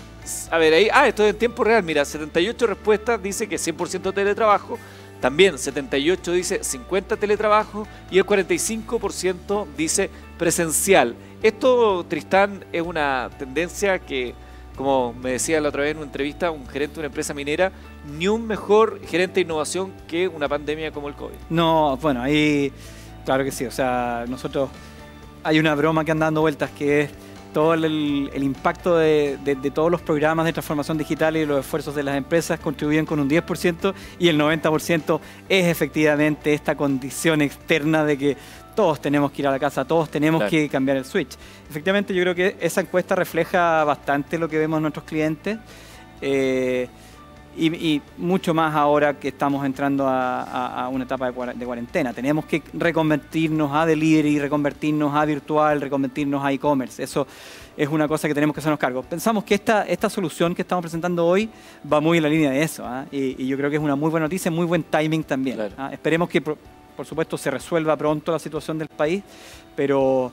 a ver, ahí, ah, esto es en tiempo real, mira, setenta y ocho respuestas dice que cien por ciento teletrabajo, también setenta y ocho dice cincuenta teletrabajo y el cuarenta y cinco por ciento dice presencial. Esto, Tristán, es una tendencia que, como me decía la otra vez en una entrevista un gerente de una empresa minera, ni un mejor gerente de innovación que una pandemia como el COVID. No, bueno, ahí, claro que sí, o sea, nosotros, hay una broma que anda dando vueltas que es todo el, el impacto de, de- de todos los programas de transformación digital y los esfuerzos de las empresas contribuyen con un diez por ciento y el noventa por ciento es efectivamente esta condición externa de que todos tenemos que ir a la casa, todos tenemos Claro. que cambiar el switch. Efectivamente, yo creo que esa encuesta refleja bastante lo que vemos en nuestros clientes. Eh, Y, y mucho más ahora que estamos entrando a, a, a una etapa de, de cuarentena. Tenemos que reconvertirnos a delivery, reconvertirnos a virtual, reconvertirnos a e-commerce. Eso es una cosa que tenemos que hacernos cargo. Pensamos que esta, esta solución que estamos presentando hoy va muy en la línea de eso, ¿eh? y, y yo creo que es una muy buena noticia, muy buen timing también. Claro. ¿eh? Esperemos que, por, por supuesto, se resuelva pronto la situación del país, pero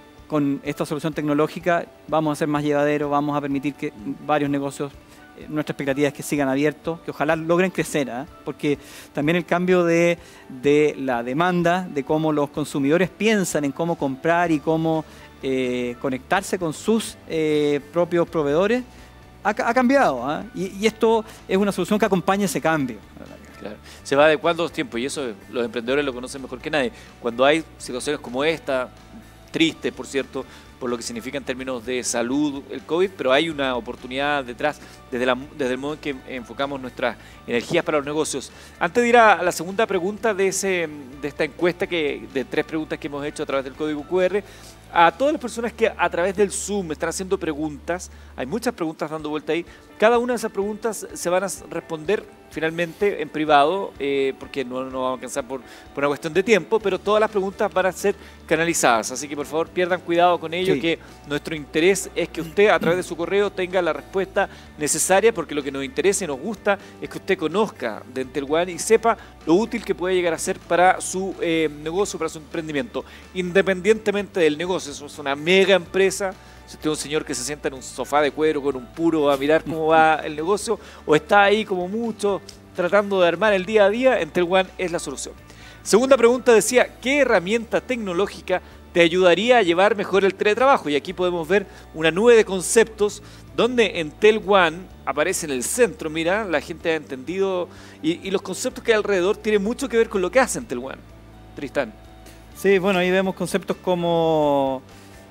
con esta solución tecnológica vamos a ser más llevaderos, vamos a permitir que varios negocios, nuestra expectativa es que sigan abiertos, que ojalá logren crecer, ¿eh? porque también el cambio de, de la demanda, de cómo los consumidores piensan en cómo comprar y cómo eh, conectarse con sus eh, propios proveedores, ha, ha cambiado. ¿eh? Y, y esto es una solución que acompaña ese cambio. Claro. Se va adecuando los tiempos y eso los emprendedores lo conocen mejor que nadie. Cuando hay situaciones como esta, tristes por cierto, por lo que significa en términos de salud el COVID, pero hay una oportunidad detrás desde, la, desde el modo en que enfocamos nuestras energías para los negocios. Antes de ir a la segunda pregunta de, ese, de esta encuesta, que, de tres preguntas que hemos hecho a través del código cu erre, a todas las personas que a través del Zoom están haciendo preguntas, hay muchas preguntas dando vuelta ahí, cada una de esas preguntas se van a responder finalmente en privado, eh, porque no, no vamos a alcanzar por, por una cuestión de tiempo, pero todas las preguntas van a ser canalizadas, así que por favor pierdan cuidado con ello, sí. que nuestro interés es que usted a través de su correo tenga la respuesta necesaria, porque lo que nos interesa y nos gusta es que usted conozca de Entel One y sepa lo útil que puede llegar a ser para su eh, negocio, para su emprendimiento, independientemente del negocio. Eso es una mega empresa. Si usted es un señor que se sienta en un sofá de cuero con un puro a mirar cómo va el negocio, o está ahí como mucho tratando de armar el día a día, Entel One es la solución. Segunda pregunta decía, ¿qué herramienta tecnológica te ayudaría a llevar mejor el teletrabajo? Y aquí podemos ver una nube de conceptos donde Entel One aparece en el centro. Mira, la gente ha entendido y, y los conceptos que hay alrededor tienen mucho que ver con lo que hace Entel One. Tristán. Sí, bueno, ahí vemos conceptos como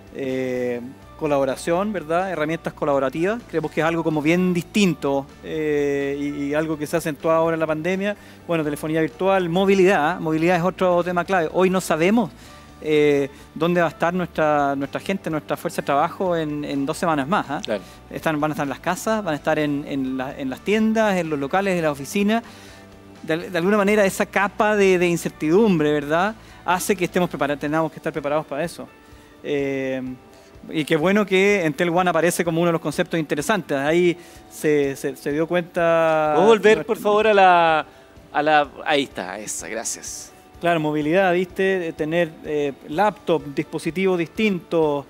eh, colaboración, ¿verdad? Herramientas colaborativas. Creemos que es algo como bien distinto eh, y, y algo que se ha acentuado ahora en la pandemia. Bueno, telefonía virtual, movilidad. ¿eh? Movilidad es otro tema clave. Hoy no sabemos eh, dónde va a estar nuestra, nuestra gente, nuestra fuerza de trabajo en, en dos semanas más. ¿eh? Claro. Están, van a estar en las casas, van a estar en, en, la, en las tiendas, en los locales, en las oficinas. De, de alguna manera esa capa de, de incertidumbre, ¿verdad?, hace que estemos preparados, tengamos que estar preparados para eso. Eh, y qué bueno que Entel One aparece como uno de los conceptos interesantes. Ahí se, se, se dio cuenta... ¿Puedo volver, por favor, a la, a la... Ahí está, esa, gracias. Claro, movilidad, ¿viste? Tener eh, laptop, dispositivos distintos,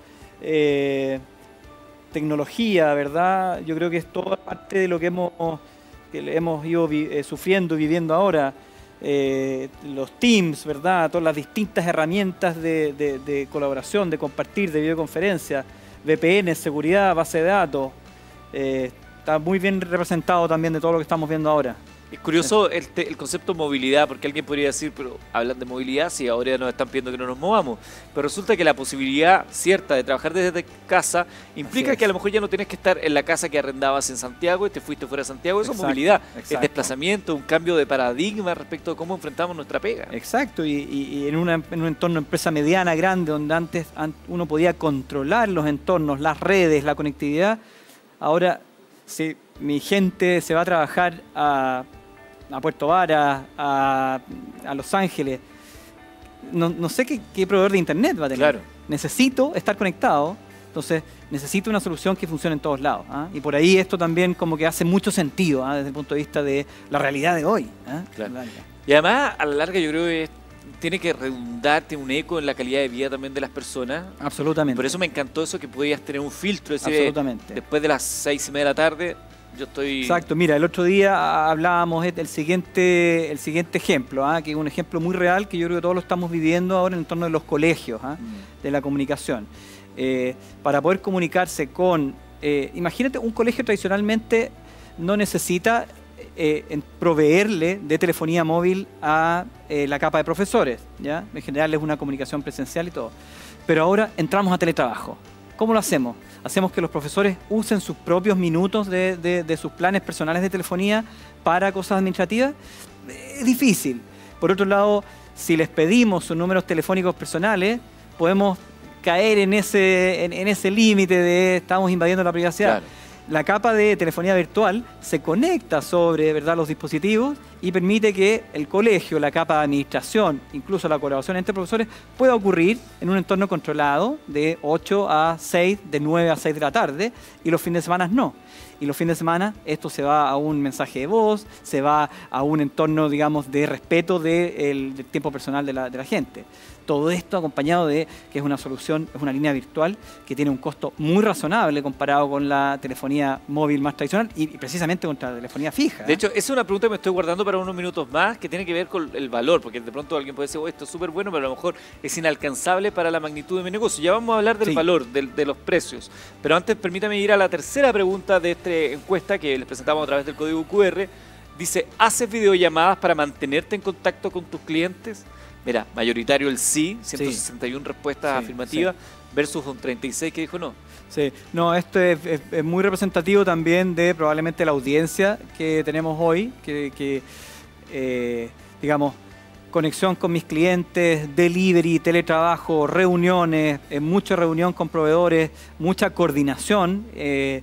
eh, tecnología, ¿verdad? Yo creo que es toda parte de lo que hemos, que hemos ido vi, eh, sufriendo y viviendo ahora. Eh, los Teams, ¿verdad? Todas las distintas herramientas de, de, de colaboración, de compartir, de videoconferencia, V P N, seguridad, base de datos. Eh, está muy bien representado también de todo lo que estamos viendo ahora. Es curioso el, el concepto movilidad, porque alguien podría decir, pero hablan de movilidad, si ahora nos están pidiendo que no nos movamos. Pero resulta que la posibilidad cierta de trabajar desde casa implica que a lo mejor ya no tienes que estar en la casa que arrendabas en Santiago y te fuiste fuera de Santiago. Eso es movilidad, es desplazamiento, un cambio de paradigma respecto a cómo enfrentamos nuestra pega. Exacto, y, y, y en, una, en un entorno empresa mediana, grande, donde antes uno podía controlar los entornos, las redes, la conectividad, ahora si mi gente se va a trabajar a... a Puerto Vara, a, a Los Ángeles, no, no sé qué, qué proveedor de internet va a tener. Claro. Necesito estar conectado, entonces necesito una solución que funcione en todos lados. ¿eh? Y por ahí esto también como que hace mucho sentido ¿eh? desde el punto de vista de la realidad de hoy. ¿eh? Claro. Y además, a la larga yo creo que es, tiene que redundar, tiene un eco en la calidad de vida también de las personas. Absolutamente. Por eso me encantó eso que podías tener un filtro. Ese Absolutamente. Después de las seis y media de la tarde, yo estoy... Exacto, mira, el otro día hablábamos del siguiente, el siguiente ejemplo, ¿ah? que es un ejemplo muy real que yo creo que todos lo estamos viviendo ahora en el entorno de los colegios, ¿ah? mm. de la comunicación. Eh, para poder comunicarse con... Eh, imagínate, un colegio tradicionalmente no necesita eh, en proveerle de telefonía móvil a eh, la capa de profesores, ¿ya? En general es una comunicación presencial y todo. Pero ahora entramos a teletrabajo. ¿Cómo lo hacemos? Hacemos que los profesores usen sus propios minutos de, de, de sus planes personales de telefonía para cosas administrativas. Es difícil. Por otro lado, si les pedimos sus números telefónicos personales, podemos caer en ese, en, en ese límite de estamos invadiendo la privacidad. Claro. la capa de telefonía virtual se conecta sobre, ¿verdad?, los dispositivos y permite que el colegio, la capa de administración, incluso la colaboración entre profesores, pueda ocurrir en un entorno controlado de ocho a seis, de nueve a seis de la tarde, y los fines de semana no. Y los fines de semana esto se va a un mensaje de voz, se va a un entorno, digamos, de respeto de el, del tiempo personal de la, de la gente. Todo esto acompañado de que es una solución, es una línea virtual que tiene un costo muy razonable comparado con la telefonía móvil más tradicional y, y precisamente contra la telefonía fija. De hecho, esa es una pregunta que me estoy guardando para unos minutos más, que tiene que ver con el valor, porque de pronto alguien puede decir, oh, esto es súper bueno, pero a lo mejor es inalcanzable para la magnitud de mi negocio. Ya vamos a hablar del Sí. valor, del, de los precios. Pero antes, permítame ir a la tercera pregunta de esta encuesta que les presentamos a través del código Q R. Dice, ¿haces videollamadas para mantenerte en contacto con tus clientes? Mira, mayoritario el sí, ciento sesenta y una respuestas Sí, afirmativas, versus un treinta y seis que dijo no. Sí, no, esto es, es- es muy representativo también de probablemente la audiencia que tenemos hoy, que, que, eh, digamos, conexión con mis clientes, delivery, teletrabajo, reuniones, eh, mucha reunión con proveedores, mucha coordinación eh,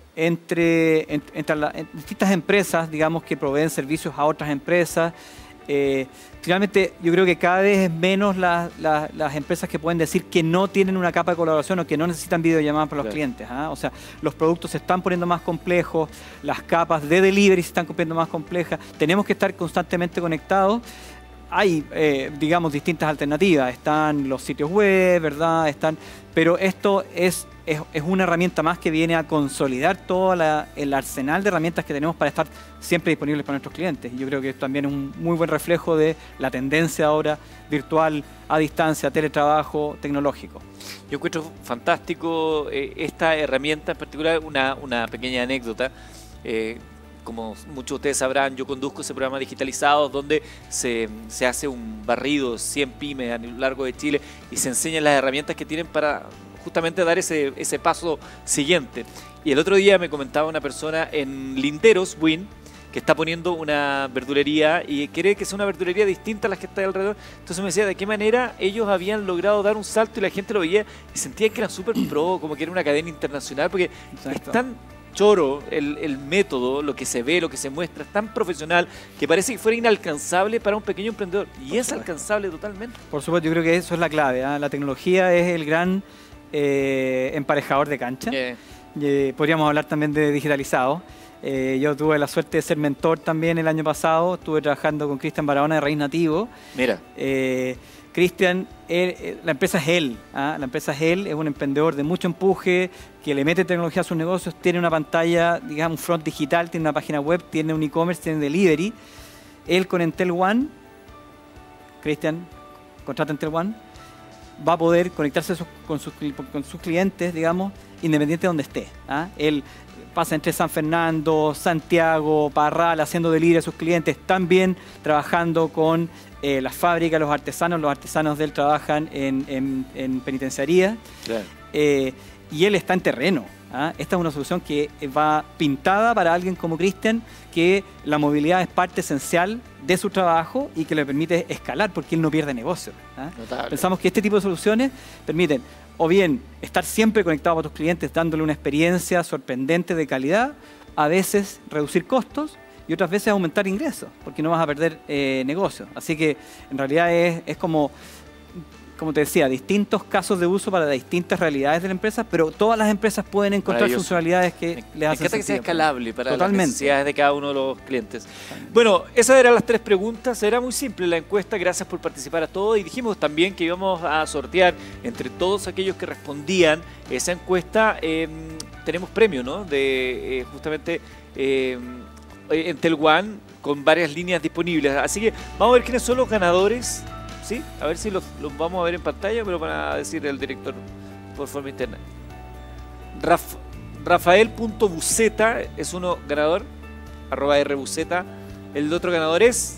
entre, en- entre la- en distintas empresas, digamos, que proveen servicios a otras empresas. Eh, finalmente, yo creo que cada vez es menos la- la- las empresas que pueden decir que no tienen una capa de colaboración o que no necesitan videollamadas para los Claro. clientes. ¿ah? O sea, los productos se están poniendo más complejos, las capas de delivery se están poniendo más complejas, tenemos que estar constantemente conectados. Hay, eh, digamos, distintas alternativas. Están los sitios web, ¿verdad? Están, pero esto es, es, es una herramienta más que viene a consolidar todo la- el arsenal de herramientas que tenemos para estar siempre disponibles para nuestros clientes. Y yo creo que esto también es un muy buen reflejo de la tendencia ahora virtual, a distancia, teletrabajo, tecnológico. Yo encuentro fantástico eh, esta herramienta, en particular una, una pequeña anécdota. Eh, como muchos de ustedes sabrán, yo conduzco ese programa Digitalizados donde se, se hace un barrido de cien pymes a lo largo de Chile y se enseñan las herramientas que tienen para justamente dar ese, ese paso siguiente. Y el otro día me comentaba una persona en Linderos, Win, que está poniendo una verdulería y quiere que sea una verdulería distinta a las que está alrededor. Entonces me decía de qué manera ellos habían logrado dar un salto y la gente lo veía y sentía que era súper pro, como que era una cadena internacional, porque Exacto. es tan choro el, el método, lo que se ve, lo que se muestra, es tan profesional que parece que fuera inalcanzable para un pequeño emprendedor. Y es alcanzable totalmente. Por supuesto, yo creo que eso es la clave. ¿ah? La tecnología es el gran eh, emparejador de cancha. Eh, Eh, podríamos hablar también de digitalizado. Eh, yo tuve la suerte de ser mentor también el año pasado. Estuve trabajando con Cristian Barahona de Raíz Nativo. mira, Eh, Cristian, él- eh, la empresa es él. ¿ah? La empresa es él, es un emprendedor de mucho empuje, que le mete tecnología a sus negocios, tiene una pantalla, digamos, un front digital, tiene una página web, tiene un e-commerce, tiene delivery. Él con Entel One, Cristian, contrata Entel One, va a poder conectarse sus- con, sus, cli- con sus clientes, digamos, independiente de donde esté. ¿ah? Él pasa entre San Fernando, Santiago, Parral, haciendo delivery a sus clientes, también trabajando con eh, las fábricas, los artesanos. Los artesanos de él trabajan en, en, en penitenciaría. claro. Eh, y él está en terreno. ¿ah? Esta es una solución que va pintada para alguien como Cristian, que la movilidad es parte esencial de su trabajo y que le permite escalar porque él no pierde negocio. ¿ah? Notable. Pensamos que este tipo de soluciones permiten o bien estar siempre conectado a tus clientes dándole una experiencia sorprendente de calidad, a veces reducir costos y otras veces aumentar ingresos porque no vas a perder eh, negocio. Así que en realidad es, es como... como te decía, distintos casos de uso para distintas realidades de la empresa, pero todas las empresas pueden encontrar Maravilloso. funcionalidades que Me, les me hacen encanta que sea sentido. escalable para Totalmente. las necesidades de cada uno de los clientes. Bueno, esas eran las tres preguntas. Era muy simple la encuesta. Gracias por participar a todos. Y dijimos también que íbamos a sortear entre todos aquellos que respondían esa encuesta. Eh, tenemos premio, ¿no? De eh, justamente eh, Entel One con varias líneas disponibles. Así que vamos a ver quiénes son los ganadores. ¿Sí? A ver si los, los vamos a ver en pantalla, pero para decir el director por forma interna. Raf, Rafael.buceta es uno ganador, arroba rbuceta. El otro ganador es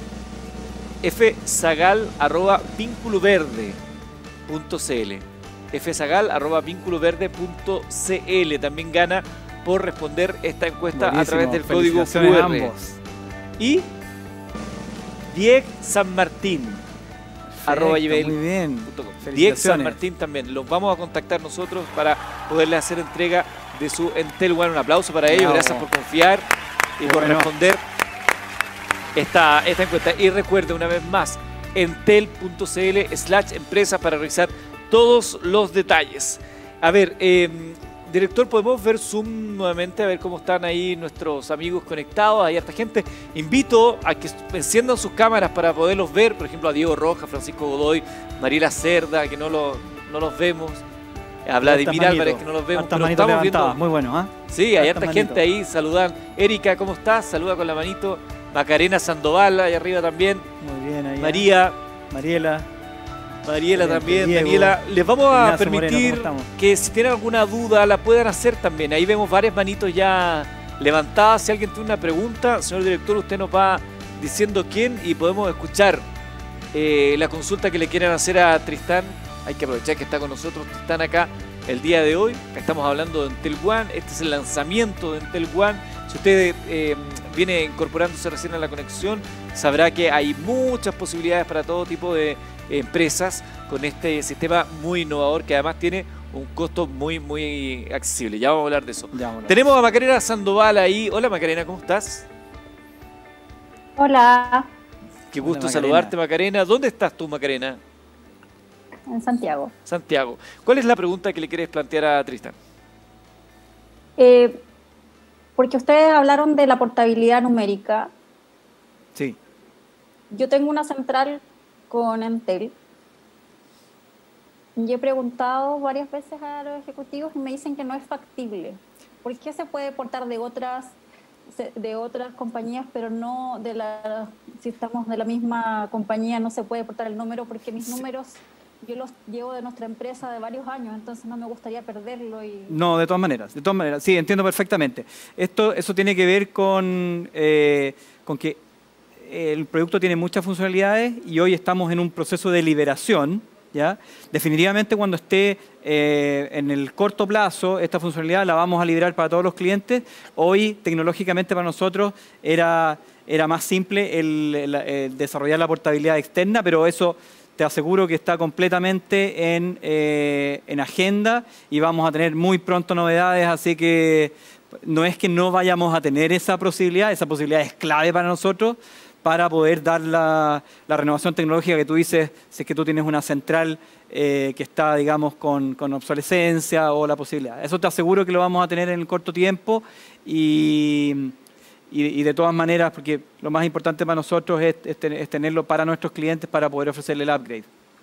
fzagal, arroba vinculoverde punto cl. fzagal, arroba vinculoverde punto cl. También gana por responder esta encuesta a través del código Q Felicitaciones a R. ambos. Y Dieg San Martín. Arroba Perfecto, gmail. muy bien. Dieg San Felicitaciones. Martín también. Los vamos a contactar nosotros para poderle hacer entrega de su Entel One. Un aplauso para ellos, Bravo. gracias por confiar y por Bueno. responder esta, esta encuesta. Y recuerde una vez más, entel.cl slash empresas para revisar todos los detalles. A ver, eh, director, ¿podemos ver Zoom nuevamente? A ver cómo están ahí nuestros amigos conectados. Hay harta gente. Invito a que enciendan sus cámaras para poderlos ver. Por ejemplo, a Diego Rojas, Francisco Godoy, Mariela Cerda, que no, lo, no los vemos. A Vladimir Hartas Álvarez, manitos, que no los vemos. hartas Pero manitos estamos viendo. levantadas, muy bueno, ¿ah? Sí, hay Hartas harta gente manitos. ahí. Saludan. Erika, ¿cómo estás? Saluda con la manito. Macarena Sandoval, ahí arriba también. Muy bien ahí. ¿ah? María. Mariela. Mariela Excelente. también, Diego, Daniela. Les vamos a Ignacio Moreno, permitir ¿cómo estamos? que si tienen alguna duda la puedan hacer también. Ahí vemos varias manitos ya levantadas. Si alguien tiene una pregunta, señor director, usted nos va diciendo quién y podemos escuchar eh, la consulta que le quieran hacer a Tristán. Hay que aprovechar que está con nosotros Tristán acá el día de hoy. Estamos hablando de Entel One. Este es el lanzamiento de Entel One. Si usted eh, viene incorporándose recién a la conexión, sabrá que hay muchas posibilidades para todo tipo de empresas con este sistema muy innovador que además tiene un costo muy muy accesible. Ya vamos a hablar de eso. Ya, bueno. Tenemos a Macarena Sandoval ahí. Hola Macarena, ¿cómo estás? Hola, Qué gusto Macarena. saludarte Macarena. ¿Dónde estás tú Macarena? en Santiago. Santiago. ¿Cuál es la pregunta que le quieres plantear a Tristán? Eh, porque ustedes hablaron de la portabilidad numérica. Sí. Yo tengo una central con Entel y he preguntado varias veces a los ejecutivos y me dicen que no es factible. ¿Por qué se puede portar de otras de otras compañías, pero no de la, si estamos de la misma compañía, no se puede portar el número? Porque mis números yo los llevo de nuestra empresa de varios años, entonces no me gustaría perderlo. Y No, de todas maneras, de todas maneras, sí, entiendo perfectamente. Esto, eso tiene que ver con, eh, con que el producto tiene muchas funcionalidades y hoy estamos en un proceso de liberación, ¿ya? Definitivamente cuando esté eh, en el corto plazo, esta funcionalidad la vamos a liberar para todos los clientes. Hoy, tecnológicamente para nosotros, era, era más simple el, el- el desarrollar la portabilidad externa, pero eso te aseguro que está completamente en, eh, en agenda y vamos a tener muy pronto novedades, así que no es que no vayamos a tener esa posibilidad, esa posibilidad es clave para nosotros para poder dar la, la renovación tecnológica que tú dices, si es que tú tienes una central eh, que está, digamos, con, con obsolescencia o la posibilidad. Eso te aseguro que lo vamos a tener en el corto tiempo y... Y, y de todas maneras, porque lo más importante para nosotros es, es, ten- es tenerlo para nuestros clientes para poder ofrecerle el upgrade.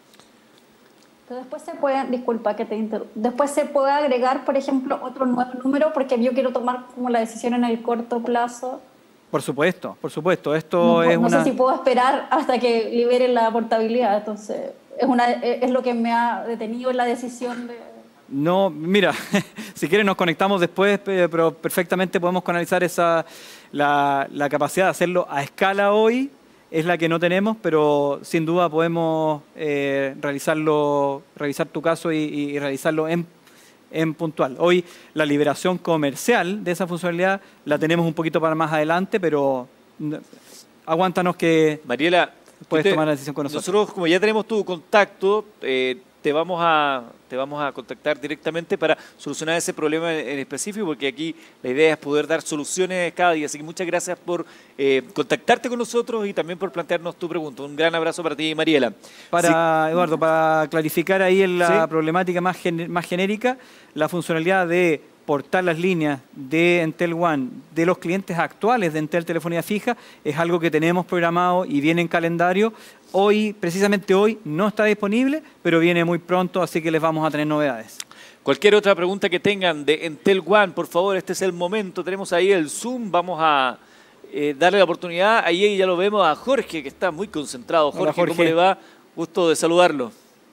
Pero después se puede, disculpa que te interrumpa, después se puede agregar, por ejemplo, otro nuevo número, porque yo quiero tomar como la decisión en el corto plazo. Por supuesto, por supuesto. Esto No, es no una... sé si puedo esperar hasta que liberen la portabilidad, entonces es, una, es lo que me ha detenido en la decisión de... No, mira, si quieres nos conectamos después, pe- pero perfectamente podemos canalizar esa, la, la capacidad de hacerlo a escala hoy, es la que no tenemos, pero sin duda podemos eh, realizarlo, revisar tu caso y, y realizarlo en, en puntual. Hoy la liberación comercial de esa funcionalidad la tenemos un poquito para más adelante, pero no- aguántanos que Mariela, puedes usted- tomar la decisión con nosotros. Nosotros, como ya tenemos tu contacto, eh, te vamos a te vamos a contactar directamente para solucionar ese problema en, en específico, porque aquí la idea es poder dar soluciones cada día. Así que muchas gracias por eh, contactarte con nosotros y también por plantearnos tu pregunta. Un gran abrazo para ti, Mariela. Para, Eduardo, para clarificar ahí en la Sí. problemática más, gen- más genérica, la funcionalidad de portar las líneas de Entel One de los clientes actuales de Entel Telefonía Fija es algo que tenemos programado y viene en calendario. Hoy, precisamente hoy, no está disponible, pero viene muy pronto, así que les vamos a tener novedades. Cualquier otra pregunta que tengan de Entel One, por favor, este es el momento. Tenemos ahí el Zoom, vamos a eh, darle la oportunidad. Ahí ya lo vemos a Jorge, que está muy concentrado. Jorge, Hola, Jorge. ¿cómo le va? Gusto de saludarlo.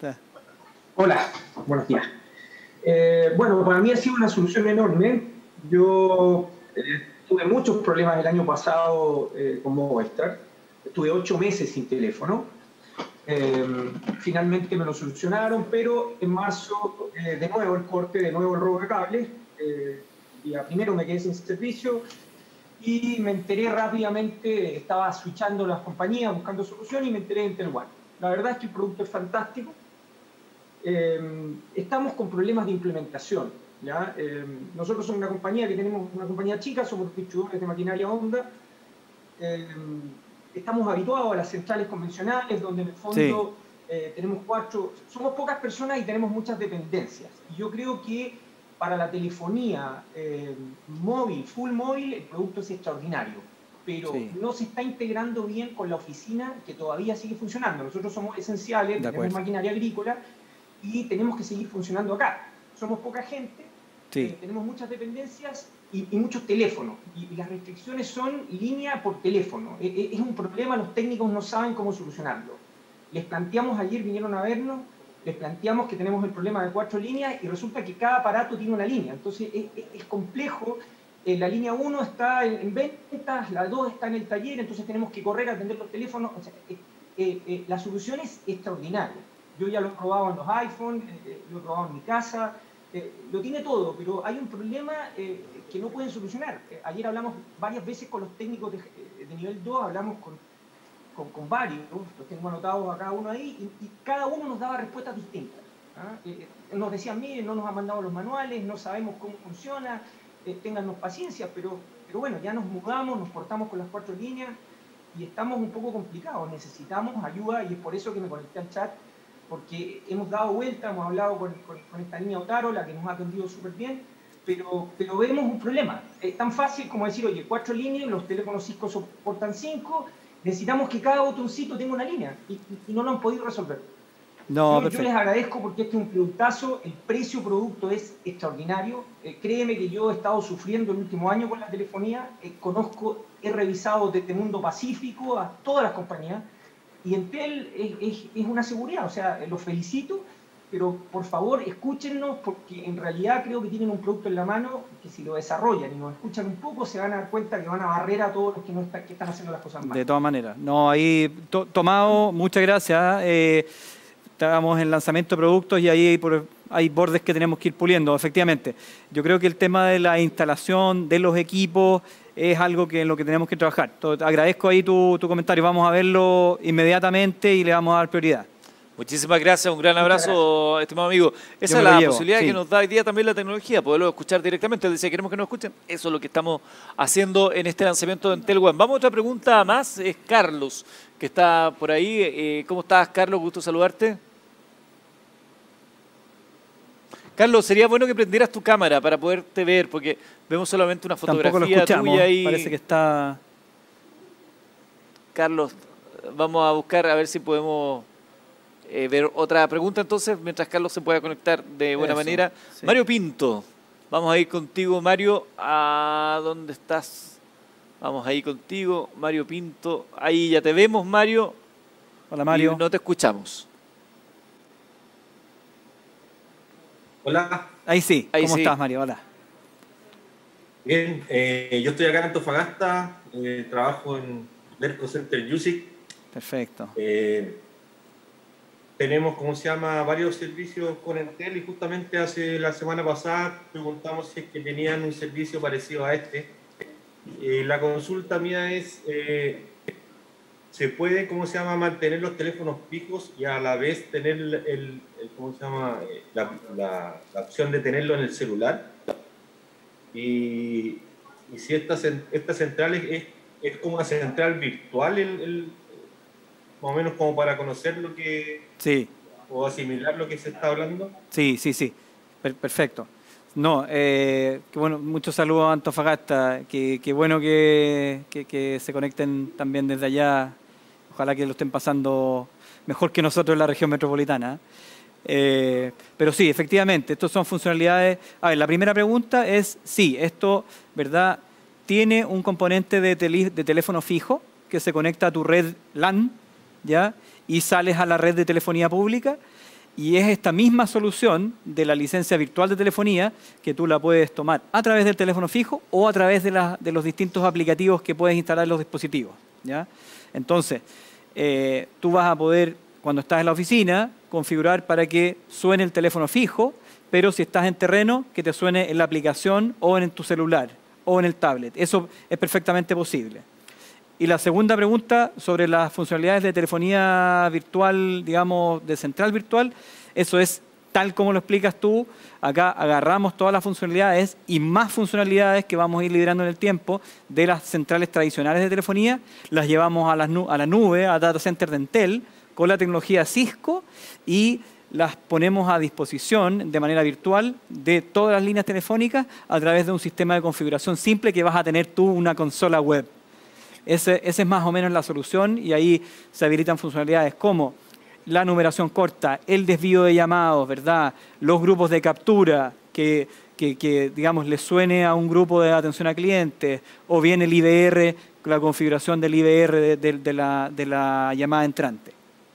Hola, buenos días. Eh, bueno, para mí ha sido una solución enorme. Yo eh, tuve muchos problemas el año pasado eh, con Movistar. Estuve ocho meses sin teléfono. Eh, finalmente me lo solucionaron, pero en marzo eh, de nuevo el corte, de nuevo el robo de cables. Eh, día primero me quedé sin servicio y me enteré rápidamente, estaba switchando las compañías, buscando soluciones y me enteré de Entel One. La verdad es que el producto es fantástico. Eh, estamos con problemas de implementación. ¿ya? Eh, nosotros somos una compañía que tenemos una compañía chica, somos distribuidores de maquinaria Honda. Eh, estamos habituados a las centrales convencionales, donde en el fondo sí. eh, tenemos cuatro, somos pocas personas y tenemos muchas dependencias. Y yo creo que para la telefonía eh, móvil, full móvil, el producto es extraordinario, pero sí. no se está integrando bien con la oficina, que todavía sigue funcionando. Nosotros somos esenciales, tenemos maquinaria agrícola y tenemos que seguir funcionando acá. Somos poca gente, sí. eh, tenemos muchas dependencias y, y muchos teléfonos, y, y las restricciones son línea por teléfono. Es, es un problema, los técnicos no saben cómo solucionarlo. Les planteamos, ayer vinieron a vernos, les planteamos que tenemos el problema de cuatro líneas y resulta que cada aparato tiene una línea. Entonces es, es, es complejo. Eh, la línea uno está en, en ventas, la dos está en el taller, entonces tenemos que correr a atender los teléfonos. O sea, eh, eh, eh, la solución es extraordinaria. Yo ya lo he probado en los iPhones, eh, lo he probado en mi casa, eh, lo tiene todo, pero hay un problema eh, que no pueden solucionar. Eh, ayer hablamos varias veces con los técnicos de, de nivel dos, hablamos con Con, con varios, los tengo anotados a cada uno ahí, y, y cada uno nos daba respuestas distintas. ¿ah? Eh, nos decían, miren, no nos han mandado los manuales, no sabemos cómo funciona, eh, téngannos paciencia, pero, pero bueno, ya nos mudamos, nos portamos con las cuatro líneas y estamos un poco complicados, necesitamos ayuda y es por eso que me conecté al chat, porque hemos dado vuelta, hemos hablado con, con, con esta niña Otaro, la que nos ha atendido súper bien, pero, pero vemos un problema. Es tan fácil como decir, oye, cuatro líneas, los teléfonos Cisco soportan cinco, necesitamos que cada botoncito tenga una línea y, y no lo han podido resolver. No, yo, yo les agradezco porque este es un productazo, el precio producto es extraordinario. Eh, créeme que yo he estado sufriendo el último año con la telefonía, eh, conozco, he revisado desde Mundo Pacífico a todas las compañías y Entel es, es, es una seguridad, o sea, los felicito, pero por favor escúchennos porque en realidad creo que tienen un producto en la mano que si lo desarrollan y nos escuchan un poco se van a dar cuenta que van a barrer a todos los que, no está, que están haciendo las cosas mal. De todas maneras. No, ahí, to, Tomado, muchas gracias. Eh, estábamos en lanzamiento de productos y ahí hay, por, hay bordes que tenemos que ir puliendo, efectivamente. Yo creo que el tema de la instalación de los equipos es algo que en lo que tenemos que trabajar. Entonces, agradezco ahí tu, tu comentario. Vamos a verlo inmediatamente y le vamos a dar prioridad. Muchísimas gracias, un gran abrazo, estimado amigo. Esa es la llevo, posibilidad sí. que nos da hoy día también la tecnología, poderlo escuchar directamente. Él decía, queremos que nos escuchen. Eso es lo que estamos haciendo en este lanzamiento de Entel One. Vamos a otra pregunta más, es Carlos, que está por ahí. Eh, ¿Cómo estás, Carlos? Gusto saludarte. Carlos, sería bueno que prendieras tu cámara para poderte ver, porque vemos solamente una fotografía tuya ahí. Parece que está... Carlos, vamos a buscar a ver si podemos... Eh, ver otra pregunta entonces, mientras Carlos se pueda conectar de buena Eso, manera. Sí. Mario Pinto, vamos a ir contigo, Mario. ¿A dónde estás? Vamos a ir contigo, Mario Pinto. Ahí ya te vemos, Mario. Hola, Mario. Y no te escuchamos. Hola. Ahí sí. Ahí ¿Cómo sí. estás, Mario? Hola. Bien, eh, yo estoy acá en Antofagasta, eh, trabajo en Lerco Center Music. Perfecto. Eh, Tenemos, como se llama, varios servicios con Entel y justamente hace la semana pasada preguntamos si es que tenían un servicio parecido a este. Eh, la consulta mía es, eh, ¿se puede, cómo se llama, mantener los teléfonos fijos y a la vez tener el, el cómo se llama, la, la, la opción de tenerlo en el celular? Y, y si esta, esta central es, es como una central virtual, el, el más o menos como para conocer lo que... Sí. O asimilar lo que se está hablando. Sí, sí, sí. Per perfecto. No, eh, que bueno, muchos saludos a Antofagasta. Qué que bueno que, que, que se conecten también desde allá. Ojalá que lo estén pasando mejor que nosotros en la región metropolitana. Eh, pero sí, efectivamente, estos son funcionalidades... A ver, la primera pregunta es, sí, esto, ¿verdad? Tiene un componente de, tele de teléfono fijo que se conecta a tu red LAN, ¿ya? Y sales a la red de telefonía pública y es esta misma solución de la licencia virtual de telefonía que tú la puedes tomar a través del teléfono fijo o a través de, la, de los distintos aplicativos que puedes instalar en los dispositivos, ¿ya? Entonces, eh, tú vas a poder, cuando estás en la oficina, configurar para que suene el teléfono fijo, pero si estás en terreno, que te suene en la aplicación o en tu celular o en el tablet. Eso es perfectamente posible. Y la segunda pregunta sobre las funcionalidades de telefonía virtual, digamos, de central virtual, eso es tal como lo explicas tú, acá agarramos todas las funcionalidades y más funcionalidades que vamos a ir liderando en el tiempo de las centrales tradicionales de telefonía, las llevamos a, las nu a la nube, a data center de Entel, con la tecnología Cisco y las ponemos a disposición de manera virtual de todas las líneas telefónicas a través de un sistema de configuración simple que vas a tener tú una consola web. Ese, esa es más o menos la solución y ahí se habilitan funcionalidades como la numeración corta, el desvío de llamados, ¿verdad? Los grupos de captura que, que, que digamos, le suene a un grupo de atención a clientes o bien el I V R, la configuración del I V R de, de, de, la, de la llamada entrante.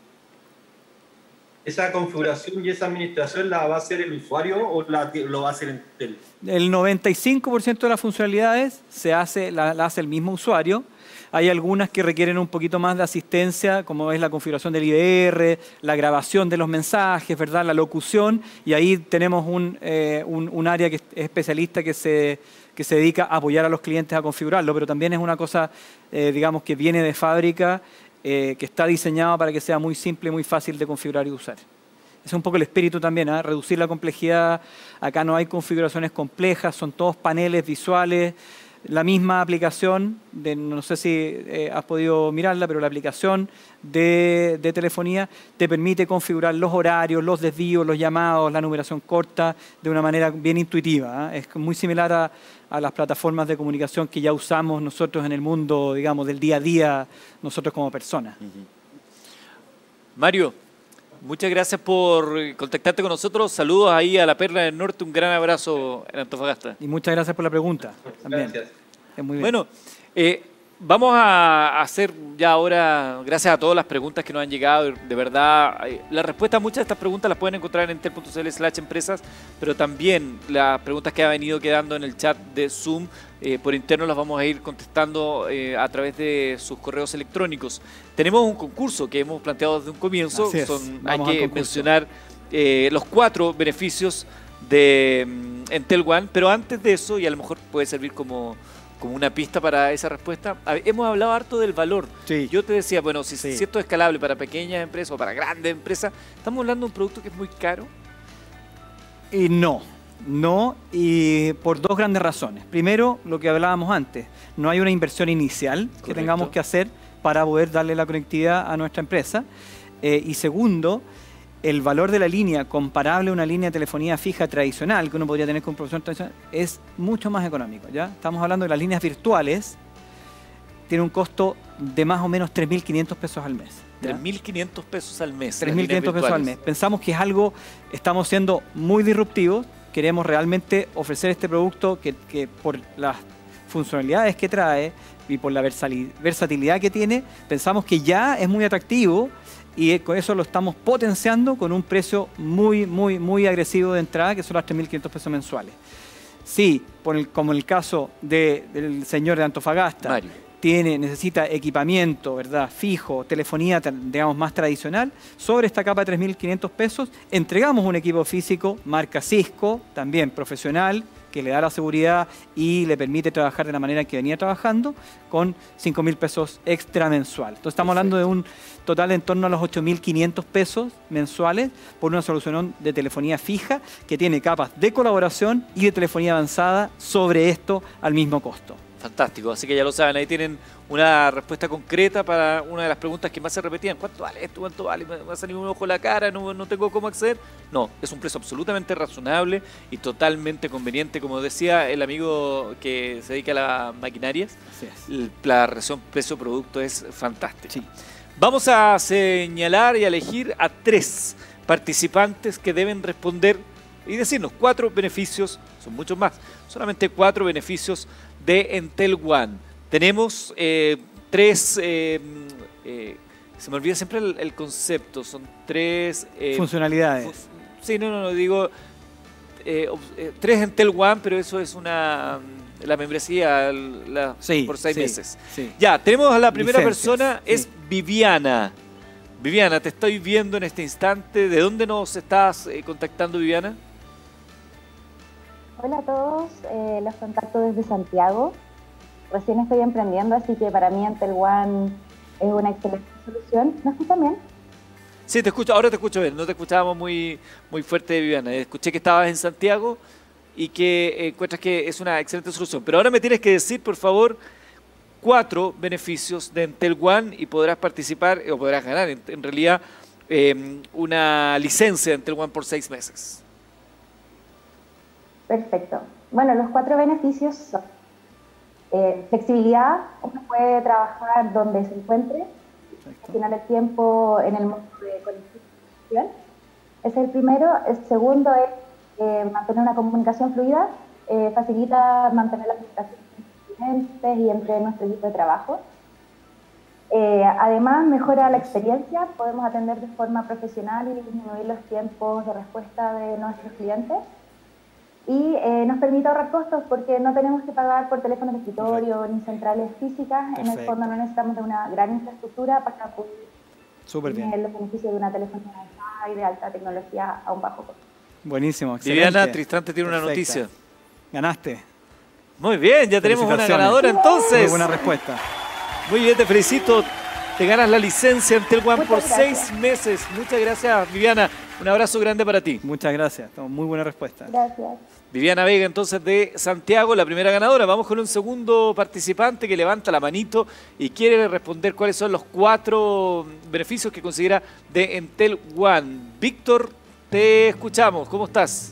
¿Esa configuración y esa administración la va a hacer el usuario o la, lo va a hacer Entel? El noventa y cinco por ciento de las funcionalidades se hace, la, la hace el mismo usuario. Hay algunas que requieren un poquito más de asistencia, como es la configuración del I V R, la grabación de los mensajes, ¿verdad? La locución, y ahí tenemos un, eh, un, un área que es especialista que se, que se dedica a apoyar a los clientes a configurarlo, pero también es una cosa, eh, digamos, que viene de fábrica, eh, que está diseñada para que sea muy simple y muy fácil de configurar y usar. Ese es un poco el espíritu también, ¿eh? Reducir la complejidad. Acá no hay configuraciones complejas, son todos paneles visuales. La misma aplicación, de, no sé si eh, has podido mirarla, pero la aplicación de, de telefonía te permite configurar los horarios, los desvíos, los llamados, la numeración corta de una manera bien intuitiva, ¿eh? Es muy similar a, a las plataformas de comunicación que ya usamos nosotros en el mundo, digamos, del día a día, nosotros como personas. Uh-huh. Mario, muchas gracias por contactarte con nosotros. Saludos ahí a la Perla del Norte. Un gran abrazo en Antofagasta. Y muchas gracias por la pregunta. También. Gracias. Es muy bien. Bueno, eh, vamos a hacer ya ahora, gracias a todas las preguntas que nos han llegado, de verdad, eh, las respuestas a muchas de estas preguntas las pueden encontrar en entel punto c l slash empresas, pero también las preguntas que han venido quedando en el chat de Zoom, eh, por interno las vamos a ir contestando eh, a través de sus correos electrónicos. Tenemos un concurso que hemos planteado desde un comienzo, Son, hay que mencionar eh, los cuatro beneficios de um, Entel One, pero antes de eso, y a lo mejor puede servir como... como una pista para esa respuesta, hemos hablado harto del valor. Sí. Yo te decía, bueno, si, sí. si esto es escalable para pequeñas empresas o para grandes empresas, ¿estamos hablando de un producto que es muy caro? Y no, no, y por dos grandes razones. Primero, lo que hablábamos antes, no hay una inversión inicial Correcto. que tengamos que hacer para poder darle la conectividad a nuestra empresa. Eh, y segundo, el valor de la línea comparable a una línea de telefonía fija tradicional que uno podría tener con un profesor tradicional es mucho más económico, ¿ya? Estamos hablando de las líneas virtuales, tiene un costo de más o menos tres mil quinientos pesos al mes. ¿ya? tres mil quinientos pesos al mes. tres mil quinientos pesos al mes. Pensamos que es algo, estamos siendo muy disruptivos, queremos realmente ofrecer este producto que, que por las funcionalidades que trae y por la versatilidad que tiene, pensamos que ya es muy atractivo. Y con eso lo estamos potenciando con un precio muy, muy, muy agresivo de entrada, que son las tres mil quinientos pesos mensuales. Sí, por el, como en el caso de, del señor de Antofagasta, Mario. Tiene, necesita equipamiento, ¿verdad? Fijo, telefonía, digamos, más tradicional, sobre esta capa de tres mil quinientos pesos, entregamos un equipo físico marca Cisco, también profesional, que le da la seguridad y le permite trabajar de la manera que venía trabajando, con cinco mil pesos extra mensual. Entonces estamos Perfecto. hablando de un total en torno a los ocho mil quinientos pesos mensuales por una solución de telefonía fija que tiene capas de colaboración y de telefonía avanzada sobre esto al mismo costo. Fantástico, así que ya lo saben, ahí tienen una respuesta concreta para una de las preguntas que más se repetían. ¿Cuánto vale esto? ¿Cuánto vale? ¿Me va a salir un ojo en la cara? ¿No, no tengo cómo acceder? No, es un precio absolutamente razonable y totalmente conveniente. Como decía el amigo que se dedica a las maquinarias, es. la relación precio-producto es fantástica. Sí. Vamos a señalar y a elegir a tres participantes que deben responder y decirnos cuatro beneficios, son muchos más, solamente cuatro beneficios de Entel One. Tenemos eh, tres, eh, eh, se me olvida siempre el, el concepto, son tres... Eh, funcionalidades. Fu sí, no, no, no, digo eh, eh, tres Entel One, pero eso es una... la membresía la, sí, por seis sí, meses. Sí. Ya, tenemos a la primera Licencias, persona, sí. es Viviana. Viviana, te estoy viendo en este instante. ¿De dónde nos estás eh, contactando, Viviana? Hola a todos, eh, los contacto desde Santiago. Recién estoy emprendiendo, así que para mí Entel One es una excelente solución. ¿Me escuchan bien? Sí, te escucho, ahora te escucho bien, no te escuchábamos muy, muy fuerte, Viviana. Escuché que estabas en Santiago y que eh, encuentras que es una excelente solución. Pero ahora me tienes que decir, por favor, cuatro beneficios de Entel One y podrás participar, o podrás ganar, en, en realidad, eh, una licencia de Entel One por seis meses. Perfecto. Bueno, los cuatro beneficios son eh, flexibilidad, uno puede trabajar donde se encuentre, al final del tiempo en el modo de conexión. Ese es el primero. El segundo es eh, mantener una comunicación fluida, eh, facilita mantener la comunicación entre clientes y entre nuestro equipo de trabajo. Eh, además, mejora la experiencia, podemos atender de forma profesional y disminuir los tiempos de respuesta de nuestros clientes. Y eh, nos permite ahorrar costos porque no tenemos que pagar por teléfonos de escritorio Perfecto. Ni centrales físicas. Perfecto. En el fondo no necesitamos de una gran infraestructura para poder tener los beneficios de una telefonía avanzada y de alta tecnología a un bajo costo. Buenísimo, excelente. Viviana, Tristán te tiene Perfecta. Una noticia. Ganaste. Muy bien, ya tenemos una ganadora entonces. Muy buena respuesta. Muy bien, te felicito. Te ganas la licencia Entel One por seis meses. Muchas gracias, Viviana. Un abrazo grande para ti. Muchas gracias. Muy buena respuesta. Gracias. Viviana Vega, entonces, de Santiago, la primera ganadora. Vamos con un segundo participante que levanta la manito y quiere responder cuáles son los cuatro beneficios que considera de Entel One. Víctor, te escuchamos. ¿Cómo estás?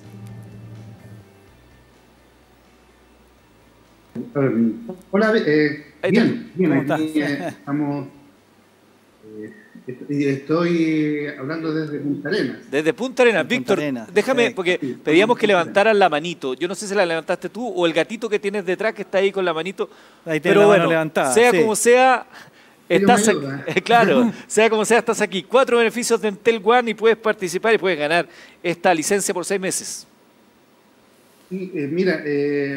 Hola, eh, bien, bien. ¿Cómo estás? Aquí, eh, estamos... Eh, Estoy hablando desde Punta Arenas. Desde Punta Arenas. Víctor, déjame, porque pedíamos que levantaras la manito. Yo no sé si la levantaste tú o el gatito que tienes detrás que está ahí con la manito. Ahí pero la bueno, mano levantada, sea sí. como sea, estás aquí, claro, sea como sea, estás aquí. Cuatro beneficios de Entel One y puedes participar y puedes ganar esta licencia por seis meses. Sí, eh, mira, eh,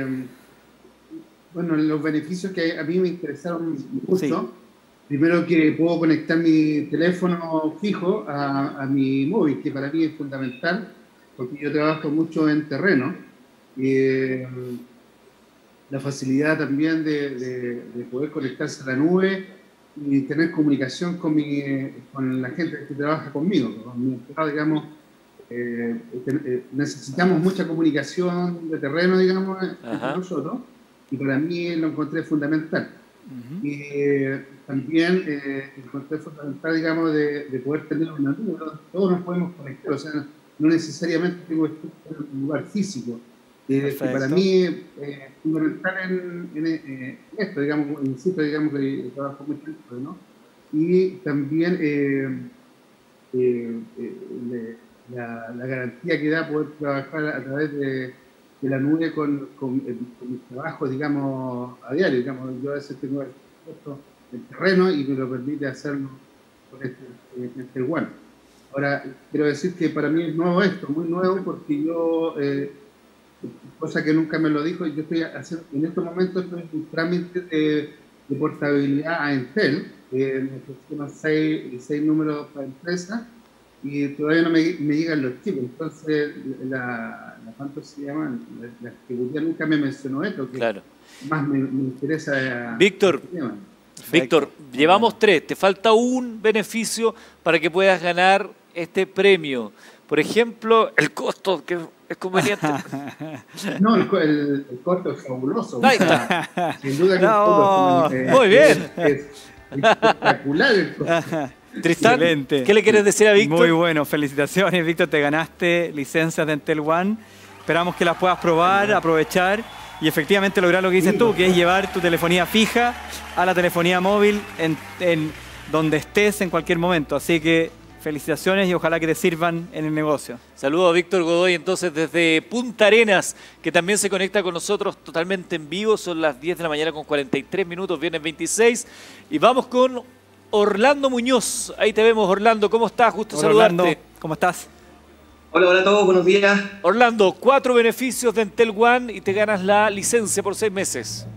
bueno, los beneficios que a mí me interesaron mucho. Sí. Primero que puedo conectar mi teléfono fijo a, a mi móvil, que para mí es fundamental, porque yo trabajo mucho en terreno. Eh, la facilidad también de, de, de poder conectarse a la nube y tener comunicación con, mi, con la gente que trabaja conmigo. Con mi empleado, digamos, eh, eh, necesitamos mucha comunicación de terreno, digamos, entre nosotros, y para mí lo encontré fundamental. Uh-huh. Y eh, también eh, encontré fundamental, digamos, de, de poder tener una nube, todos nos podemos conectar, o sea, no necesariamente tengo que estar en un lugar físico. Eh, que para mí es eh, fundamental en, en, en esto, digamos, insisto, digamos que trabajo mucho en esto, ¿no? Y también eh, eh, eh, la, la garantía que da poder trabajar a través de de la nube con, con, con mi trabajo, digamos, a diario. Digamos, yo a veces tengo el terreno y me lo permite hacerlo con este, este One. Ahora, quiero decir que para mí es nuevo esto, muy nuevo, porque yo, eh, cosa que nunca me lo dijo, yo estoy haciendo, en estos momentos estoy en un trámite de, de portabilidad a Entel, eh, me ofrecieron seis, seis números para empresa, y todavía no me, me llegan los chicos. Entonces, la, la ¿cuánto se llama? La, la ejecutiva nunca me mencionó esto, que claro. más me, me interesa. Víctor, Víctor, llevamos tres. Te falta un beneficio para que puedas ganar este premio. Por ejemplo, el costo, que es conveniente. No, el, el, el costo es fabuloso. Ahí está. Sin duda que no. el costo es, muy bien. Es, es espectacular el costo. Tristán, excelente. ¿Qué le quieres decir a Víctor? Muy bueno, felicitaciones, Víctor, te ganaste licencias de Entel One. Esperamos que las puedas probar, aprovechar y efectivamente lograr lo que dices tú, que es llevar tu telefonía fija a la telefonía móvil en, en donde estés en cualquier momento. Así que felicitaciones y ojalá que te sirvan en el negocio. Saludos a Víctor Godoy, entonces desde Punta Arenas, que también se conecta con nosotros totalmente en vivo. Son las diez de la mañana con cuarenta y tres minutos, viernes veintiséis. Y vamos con Orlando Muñoz. Ahí te vemos, Orlando. ¿Cómo estás? Gusto Hola, saludarte. Orlando. ¿Cómo estás? Hola, hola a todos. Buenos días. Orlando, cuatro beneficios de Entel One y te ganas la licencia por seis meses.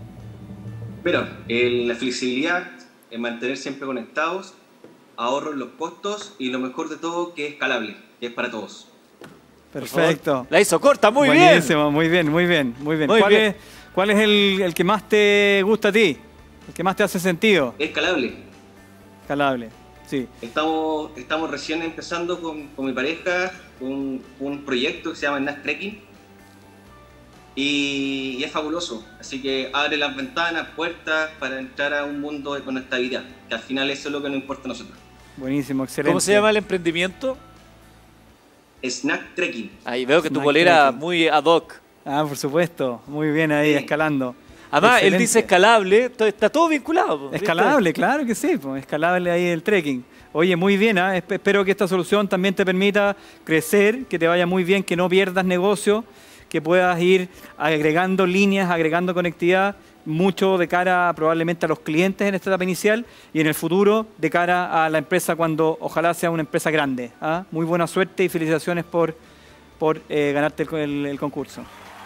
Mira, eh, la flexibilidad, en mantener siempre conectados, ahorro en los costos y lo mejor de todo, que es escalable, que es para todos. Perfecto. La hizo corta, muy Buenísimo, bien. Buenísimo, muy bien, muy bien, muy bien. Muy ¿Cuál, bien. Es, ¿Cuál es el, el que más te gusta a ti? ¿El que más te hace sentido? Escalable. Escalable. Sí. Estamos, estamos recién empezando con, con mi pareja un, un proyecto que se llama Snack Trekking y, y es fabuloso. Así que abre las ventanas, puertas para entrar a un mundo de conectabilidad, que al final eso es lo que nos importa a nosotros. Buenísimo, excelente. ¿Cómo se llama el emprendimiento? Snack Trekking. Ahí veo que tu Snack bolera Trekking. muy ad hoc. Ah, por supuesto. Muy bien ahí, Sí. escalando. Además, Excelente. él dice escalable, to- está todo vinculado. ¿viste? Escalable, claro que sí, pues, escalable ahí el trekking. Oye, muy bien, ¿ah? Esp- espero que esta solución también te permita crecer, que te vaya muy bien, que no pierdas negocio, que puedas ir agregando líneas, agregando conectividad, mucho de cara probablemente a los clientes en esta etapa inicial y en el futuro de cara a la empresa cuando ojalá sea una empresa grande. ¿ah? Muy buena suerte y felicitaciones por, por eh, ganarte el, el- el concurso.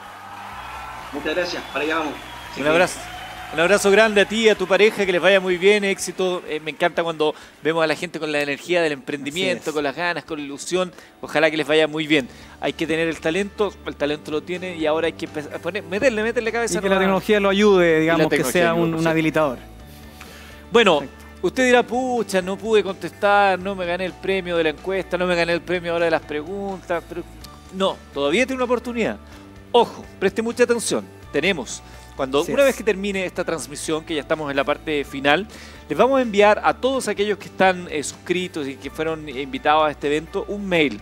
Muchas gracias, para allá vamos. Así Un que- abrazo. Un abrazo grande a ti y a tu pareja, que les vaya muy bien, éxito. Eh, me encanta cuando vemos a la gente con la energía del emprendimiento, Así es. con las ganas, con la ilusión. Ojalá que les vaya muy bien. Hay que tener el talento, el talento lo tiene y ahora hay que empezar a poner, meterle, meterle cabeza. Y que la nomás. tecnología lo ayude, digamos, que tecnología sea ayude, un, por un supuesto. habilitador. Bueno, Perfecto. usted dirá, pucha, no pude contestar, no me gané el premio de la encuesta, no me gané el premio ahora de las preguntas, pero no, todavía tiene una oportunidad. Ojo, preste mucha atención. Tenemos, cuando Así una es. vez que termine esta transmisión, que ya estamos en la parte final, les vamos a enviar a todos aquellos que están eh, suscritos y que fueron invitados a este evento un mail.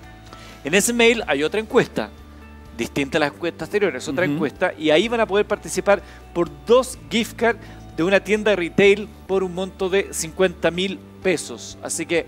En ese mail hay otra encuesta, distinta a las encuestas anteriores, otra Ujú. encuesta, y ahí van a poder participar por dos gift cards de una tienda de retail por un monto de cincuenta mil pesos. Así que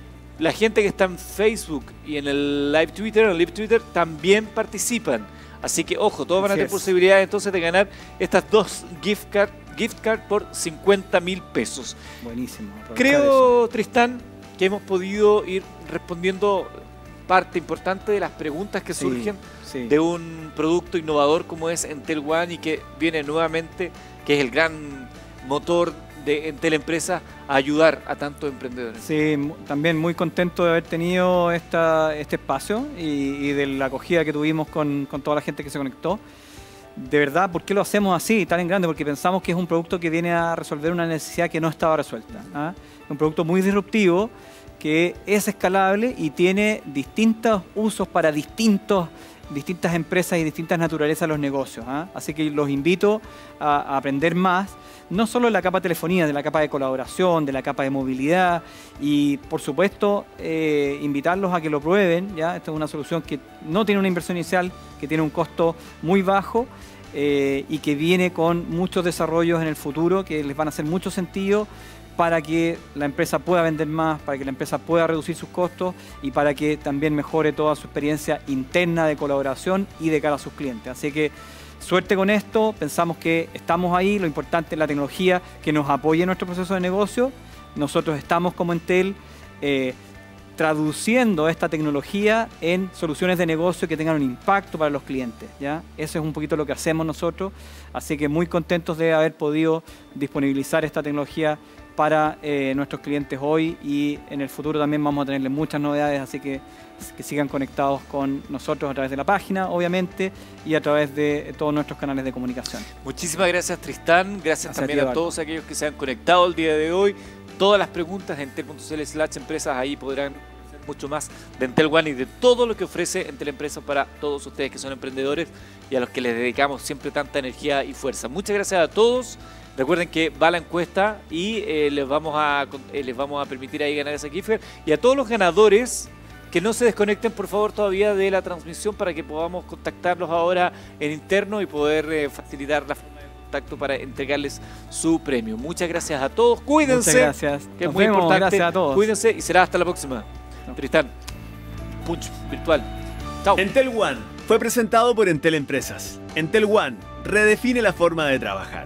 la gente que está en Facebook y en el live Twitter, en el live Twitter, también participan. Así que ojo, todos van a Así tener es. posibilidades entonces de ganar estas dos gift cards gift card por cincuenta mil pesos. Buenísimo. aprovechar eso. Creo, Tristán, que hemos podido ir respondiendo parte importante de las preguntas que Sí, surgen sí. de un producto innovador como es Entel One y que viene nuevamente, que es el gran motor de Entel Empresa, a ayudar a tantos emprendedores. Sí, mu- también muy contento de haber tenido esta, este espacio y, y de la acogida que tuvimos con, con toda la gente que se conectó. De verdad, ¿por qué lo hacemos así, tan en grande? Porque pensamos que es un producto que viene a resolver una necesidad que no estaba resuelta. ¿ah? Un producto muy disruptivo, que es escalable y tiene distintos usos para distintos, distintas empresas y distintas naturalezas de los negocios. ¿ah? Así que los invito a, a aprender más, no solo de la capa de telefonía, de la capa de colaboración, de la capa de movilidad y, por supuesto, eh, invitarlos a que lo prueben. ¿ya? Esta es una solución que no tiene una inversión inicial, que tiene un costo muy bajo eh, y que viene con muchos desarrollos en el futuro que les van a hacer mucho sentido para que la empresa pueda vender más, para que la empresa pueda reducir sus costos y para que también mejore toda su experiencia interna de colaboración y de cara a sus clientes. Así que suerte con esto, pensamos que estamos ahí, lo importante es la tecnología que nos apoye en nuestro proceso de negocio. Nosotros estamos como Entel eh, traduciendo esta tecnología en soluciones de negocio que tengan un impacto para los clientes. ¿ya? Eso es un poquito lo que hacemos nosotros, así que muy contentos de haber podido disponibilizar esta tecnología para eh, nuestros clientes hoy y en el futuro también vamos a tenerles muchas novedades, así que que sigan conectados con nosotros a través de la página, obviamente, y a través de todos nuestros canales de comunicación. Muchísimas gracias, Tristán. Gracias Gracias también a ti, a Eduardo. todos aquellos que se han conectado el día de hoy. Todas las preguntas en entel punto cl slash empresas, ahí podrán conocer mucho más de Entel One y de todo lo que ofrece Entel Empresas para todos ustedes que son emprendedores y a los que les dedicamos siempre tanta energía y fuerza. Muchas gracias a todos. Recuerden que va la encuesta y eh, les, vamos a, eh, les vamos a permitir ahí ganar ese gift card. Y a todos los ganadores, que no se desconecten por favor todavía de la transmisión para que podamos contactarlos ahora en interno y poder eh, facilitar la forma de contacto para entregarles su premio. Muchas gracias a todos. Cuídense. Muchas gracias. Que es Nos muy vemos. importante. Gracias a todos. Cuídense y será hasta la próxima. Tristán, punch virtual. Chao. Entel One fue presentado por Entel Empresas. Entel One redefine la forma de trabajar.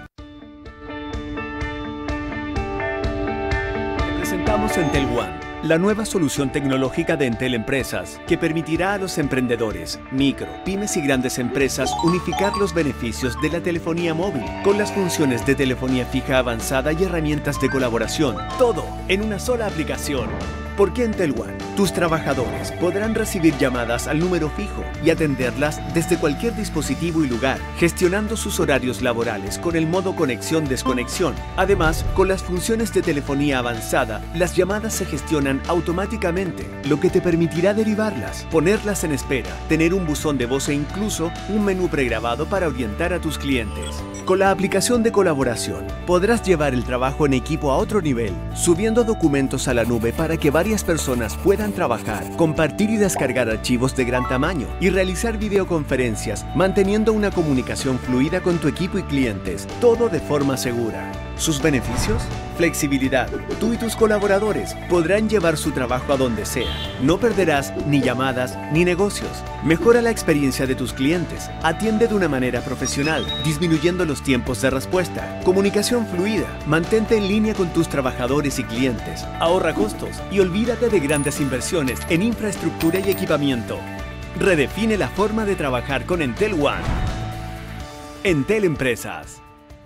Presentamos Entel One, la nueva solución tecnológica de Entel Empresas que permitirá a los emprendedores, micro, pymes y grandes empresas unificar los beneficios de la telefonía móvil con las funciones de telefonía fija avanzada y herramientas de colaboración, todo en una sola aplicación. ¿Por qué en Tel One? Tus trabajadores podrán recibir llamadas al número fijo y atenderlas desde cualquier dispositivo y lugar, gestionando sus horarios laborales con el modo conexión-desconexión. Además, con las funciones de telefonía avanzada, las llamadas se gestionan automáticamente, lo que te permitirá derivarlas, ponerlas en espera, tener un buzón de voz e incluso un menú pregrabado para orientar a tus clientes. Con la aplicación de colaboración, podrás llevar el trabajo en equipo a otro nivel, subiendo documentos a la nube para que varias personas puedan trabajar, compartir y descargar archivos de gran tamaño y realizar videoconferencias, manteniendo una comunicación fluida con tu equipo y clientes, todo de forma segura. ¿Sus beneficios? Flexibilidad. Tú y tus colaboradores podrán llevar su trabajo a donde sea. No perderás ni llamadas ni negocios. Mejora la experiencia de tus clientes. Atiende de una manera profesional, disminuyendo los tiempos de respuesta. Comunicación fluida. Mantente en línea con tus trabajadores y clientes. Ahorra costos y olvídate de grandes inversiones en infraestructura y equipamiento. Redefine la forma de trabajar con Entel One. Entel Empresas.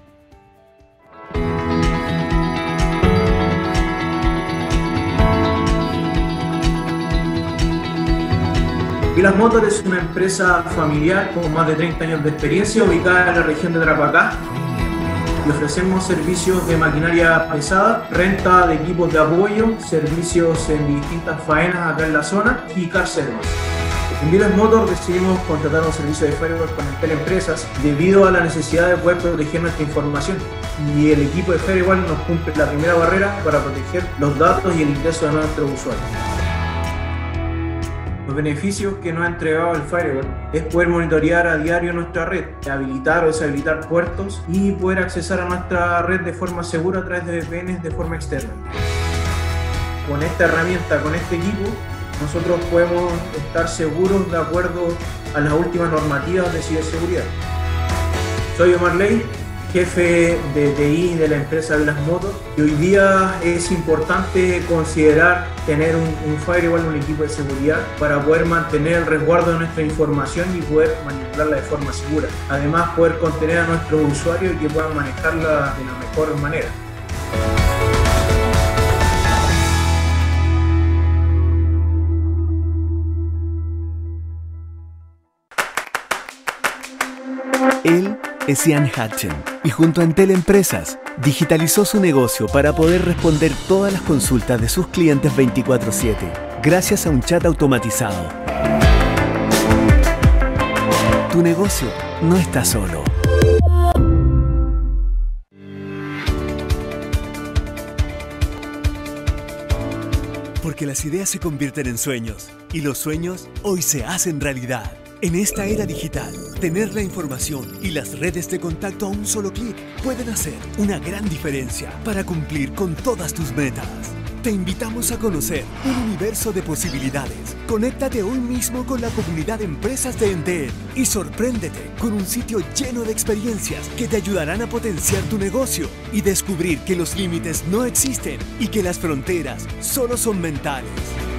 Vilas Motor es una empresa familiar con más de treinta años de experiencia ubicada en la región de Tarapacá y ofrecemos servicios de maquinaria pesada, renta de equipos de apoyo, servicios en distintas faenas acá en la zona y car service. En Vilas Motor decidimos contratar un servicio de firewall con Entel Empresas debido a la necesidad de poder proteger nuestra información y el equipo de firewall nos cumple la primera barrera para proteger los datos y el ingreso de nuestros usuarios. Los beneficios que nos ha entregado el firewall es poder monitorear a diario nuestra red, habilitar o deshabilitar puertos y poder accesar a nuestra red de forma segura a través de V P Ns de forma externa. Con esta herramienta, con este equipo, nosotros podemos estar seguros de acuerdo a las últimas normativas de ciberseguridad. Soy Omar Ley, jefe de T I de la empresa Vilas Motor, y hoy día es importante considerar tener un, un firewall, un equipo de seguridad para poder mantener el resguardo de nuestra información y poder manipularla de forma segura. Además, poder contener a nuestros usuarios y que puedan manejarla de la mejor manera. Él es Ian Hatchen y junto a Entel Empresas digitalizó su negocio para poder responder todas las consultas de sus clientes veinticuatro siete gracias a un chat automatizado. Tu negocio no está solo. Porque las ideas se convierten en sueños y los sueños hoy se hacen realidad. En esta era digital, tener la información y las redes de contacto a un solo clic pueden hacer una gran diferencia para cumplir con todas tus metas. Te invitamos a conocer un universo de posibilidades. Conéctate hoy mismo con la comunidad de empresas de Entel y sorpréndete con un sitio lleno de experiencias que te ayudarán a potenciar tu negocio y descubrir que los límites no existen y que las fronteras solo son mentales.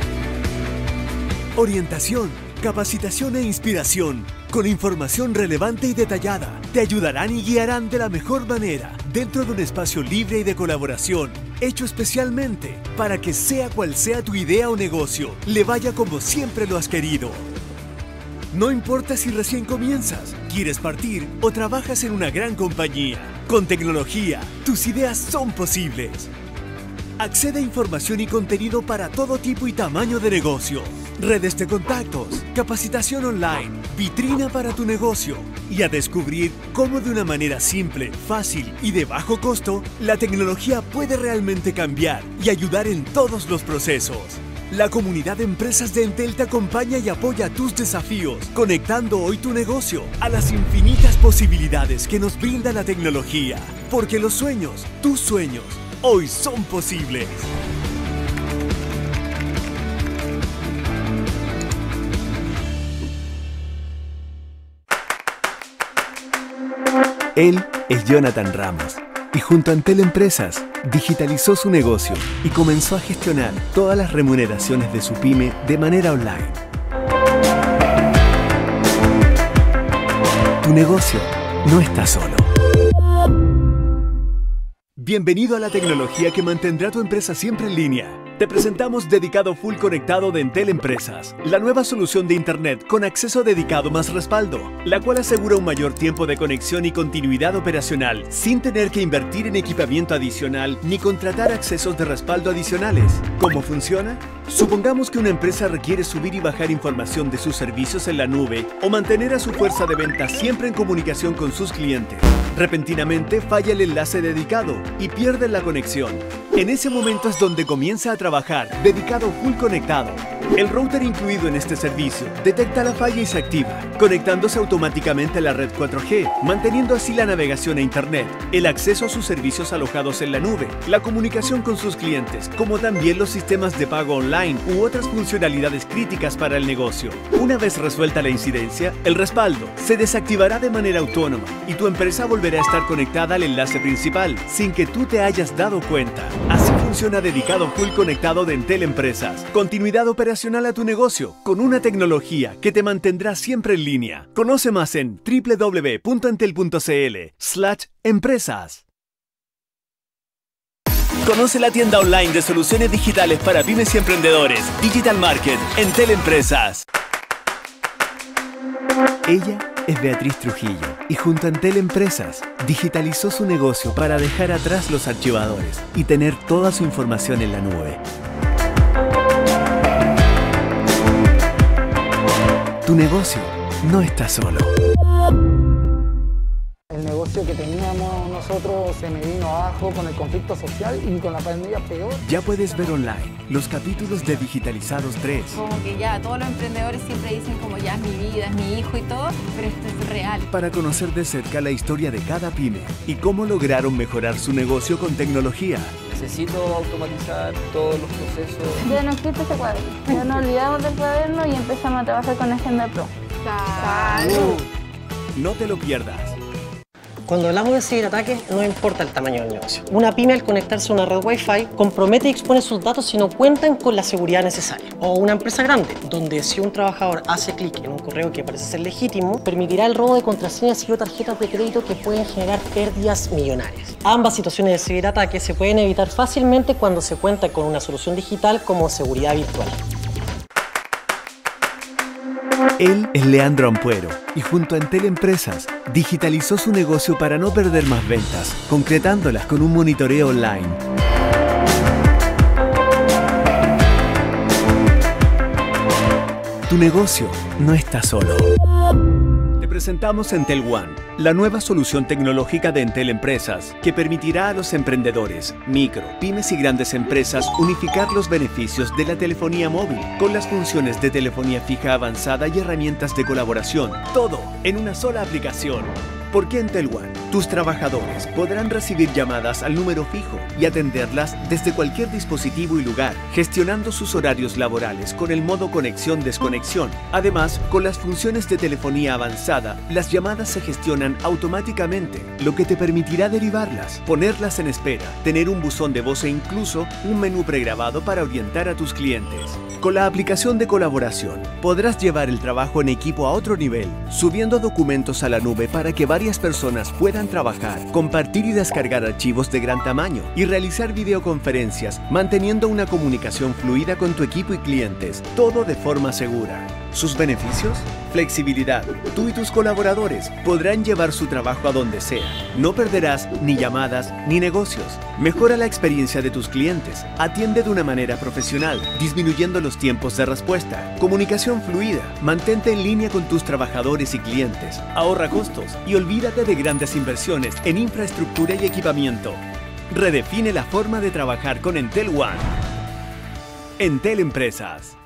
Orientación, capacitación e inspiración, con información relevante y detallada, te ayudarán y guiarán de la mejor manera dentro de un espacio libre y de colaboración, hecho especialmente para que sea cual sea tu idea o negocio, le vaya como siempre lo has querido. No importa si recién comienzas, quieres partir o trabajas en una gran compañía, con tecnología, tus ideas son posibles. Accede a información y contenido para todo tipo y tamaño de negocio. Redes de contactos, capacitación online, vitrina para tu negocio y a descubrir cómo de una manera simple, fácil y de bajo costo, la tecnología puede realmente cambiar y ayudar en todos los procesos. La comunidad de empresas de Entel te acompaña y apoya tus desafíos, conectando hoy tu negocio a las infinitas posibilidades que nos brinda la tecnología. Porque los sueños, tus sueños, hoy son posibles. Él es Jonathan Ramos y junto a Entel Empresas digitalizó su negocio y comenzó a gestionar todas las remuneraciones de su pyme de manera online. Tu negocio no está solo. Bienvenido a la tecnología que mantendrá tu empresa siempre en línea. Te presentamos Dedicado Full Conectado de Entel Empresas, la nueva solución de Internet con acceso dedicado más respaldo, la cual asegura un mayor tiempo de conexión y continuidad operacional sin tener que invertir en equipamiento adicional ni contratar accesos de respaldo adicionales. ¿Cómo funciona? Supongamos que una empresa requiere subir y bajar información de sus servicios en la nube o mantener a su fuerza de venta siempre en comunicación con sus clientes. Repentinamente falla el enlace dedicado y pierde la conexión. En ese momento es donde comienza a trabajar Dedicado Full Conectado. El router incluido en este servicio detecta la falla y se activa, conectándose automáticamente a la red cuatro G, manteniendo así la navegación a Internet, el acceso a sus servicios alojados en la nube, la comunicación con sus clientes, como también los sistemas de pago online u otras funcionalidades críticas para el negocio. Una vez resuelta la incidencia, el respaldo se desactivará de manera autónoma y tu empresa volverá a estar conectada al enlace principal sin que tú te hayas dado cuenta. Así funciona Dedicado Full Conectado de Entel Empresas. Continuidad operacional a tu negocio con una tecnología que te mantendrá siempre en línea. Conoce más en doble u doble u doble u punto entel punto c l slash empresas. Conoce la tienda online de soluciones digitales para pymes y emprendedores. Digital Market, Entel Empresas. Ella es Beatriz Trujillo y junto a Entel Empresas digitalizó su negocio para dejar atrás los archivadores y tener toda su información en la nube. Tu negocio no está solo. El negocio que teníamos nosotros se me vino abajo con el conflicto social y con la pandemia peor. Ya puedes ver online los capítulos de Digitalizados tres. Como que ya todos los emprendedores siempre dicen como ya es mi vida, es mi hijo y todo, pero esto es real. Para conocer de cerca la historia de cada pyme y cómo lograron mejorar su negocio con tecnología. Necesito automatizar todos los procesos. Ya no existe ese cuaderno. Ya nos olvidamos del cuaderno y empezamos a trabajar con Agenda Pro. ¡Salud! No te lo pierdas. Cuando hablamos de ciberataques, no importa el tamaño del negocio. Una pyme al conectarse a una red Wi-Fi compromete y expone sus datos si no cuentan con la seguridad necesaria. O una empresa grande, donde si un trabajador hace clic en un correo que parece ser legítimo, permitirá el robo de contraseñas y o tarjetas de crédito que pueden generar pérdidas millonarias. Ambas situaciones de ciberataque se pueden evitar fácilmente cuando se cuenta con una solución digital como seguridad virtual. Él es Leandro Ampuero y junto a Entel Empresas digitalizó su negocio para no perder más ventas, concretándolas con un monitoreo online. Tu negocio no está solo. Te presentamos Entel One, la nueva solución tecnológica de Entel Empresas que permitirá a los emprendedores, micro, pymes y grandes empresas unificar los beneficios de la telefonía móvil con las funciones de telefonía fija avanzada y herramientas de colaboración, todo en una sola aplicación. ¿Por qué Entel One? Tus trabajadores podrán recibir llamadas al número fijo y atenderlas desde cualquier dispositivo y lugar, gestionando sus horarios laborales con el modo conexión-desconexión. Además, con las funciones de telefonía avanzada, las llamadas se gestionan automáticamente, lo que te permitirá derivarlas, ponerlas en espera, tener un buzón de voz e incluso un menú pregrabado para orientar a tus clientes. Con la aplicación de colaboración, podrás llevar el trabajo en equipo a otro nivel, subiendo documentos a la nube para que varias personas puedan trabajar, compartir y descargar archivos de gran tamaño y realizar videoconferencias, manteniendo una comunicación fluida con tu equipo y clientes, todo de forma segura. ¿Sus beneficios? Flexibilidad. Tú y tus colaboradores podrán llevar su trabajo a donde sea. No perderás ni llamadas ni negocios. Mejora la experiencia de tus clientes. Atiende de una manera profesional, disminuyendo los tiempos de respuesta. Comunicación fluida. Mantente en línea con tus trabajadores y clientes. Ahorra costos y olvídate de grandes inversiones en infraestructura y equipamiento. Redefine la forma de trabajar con Entel One. Entel Empresas.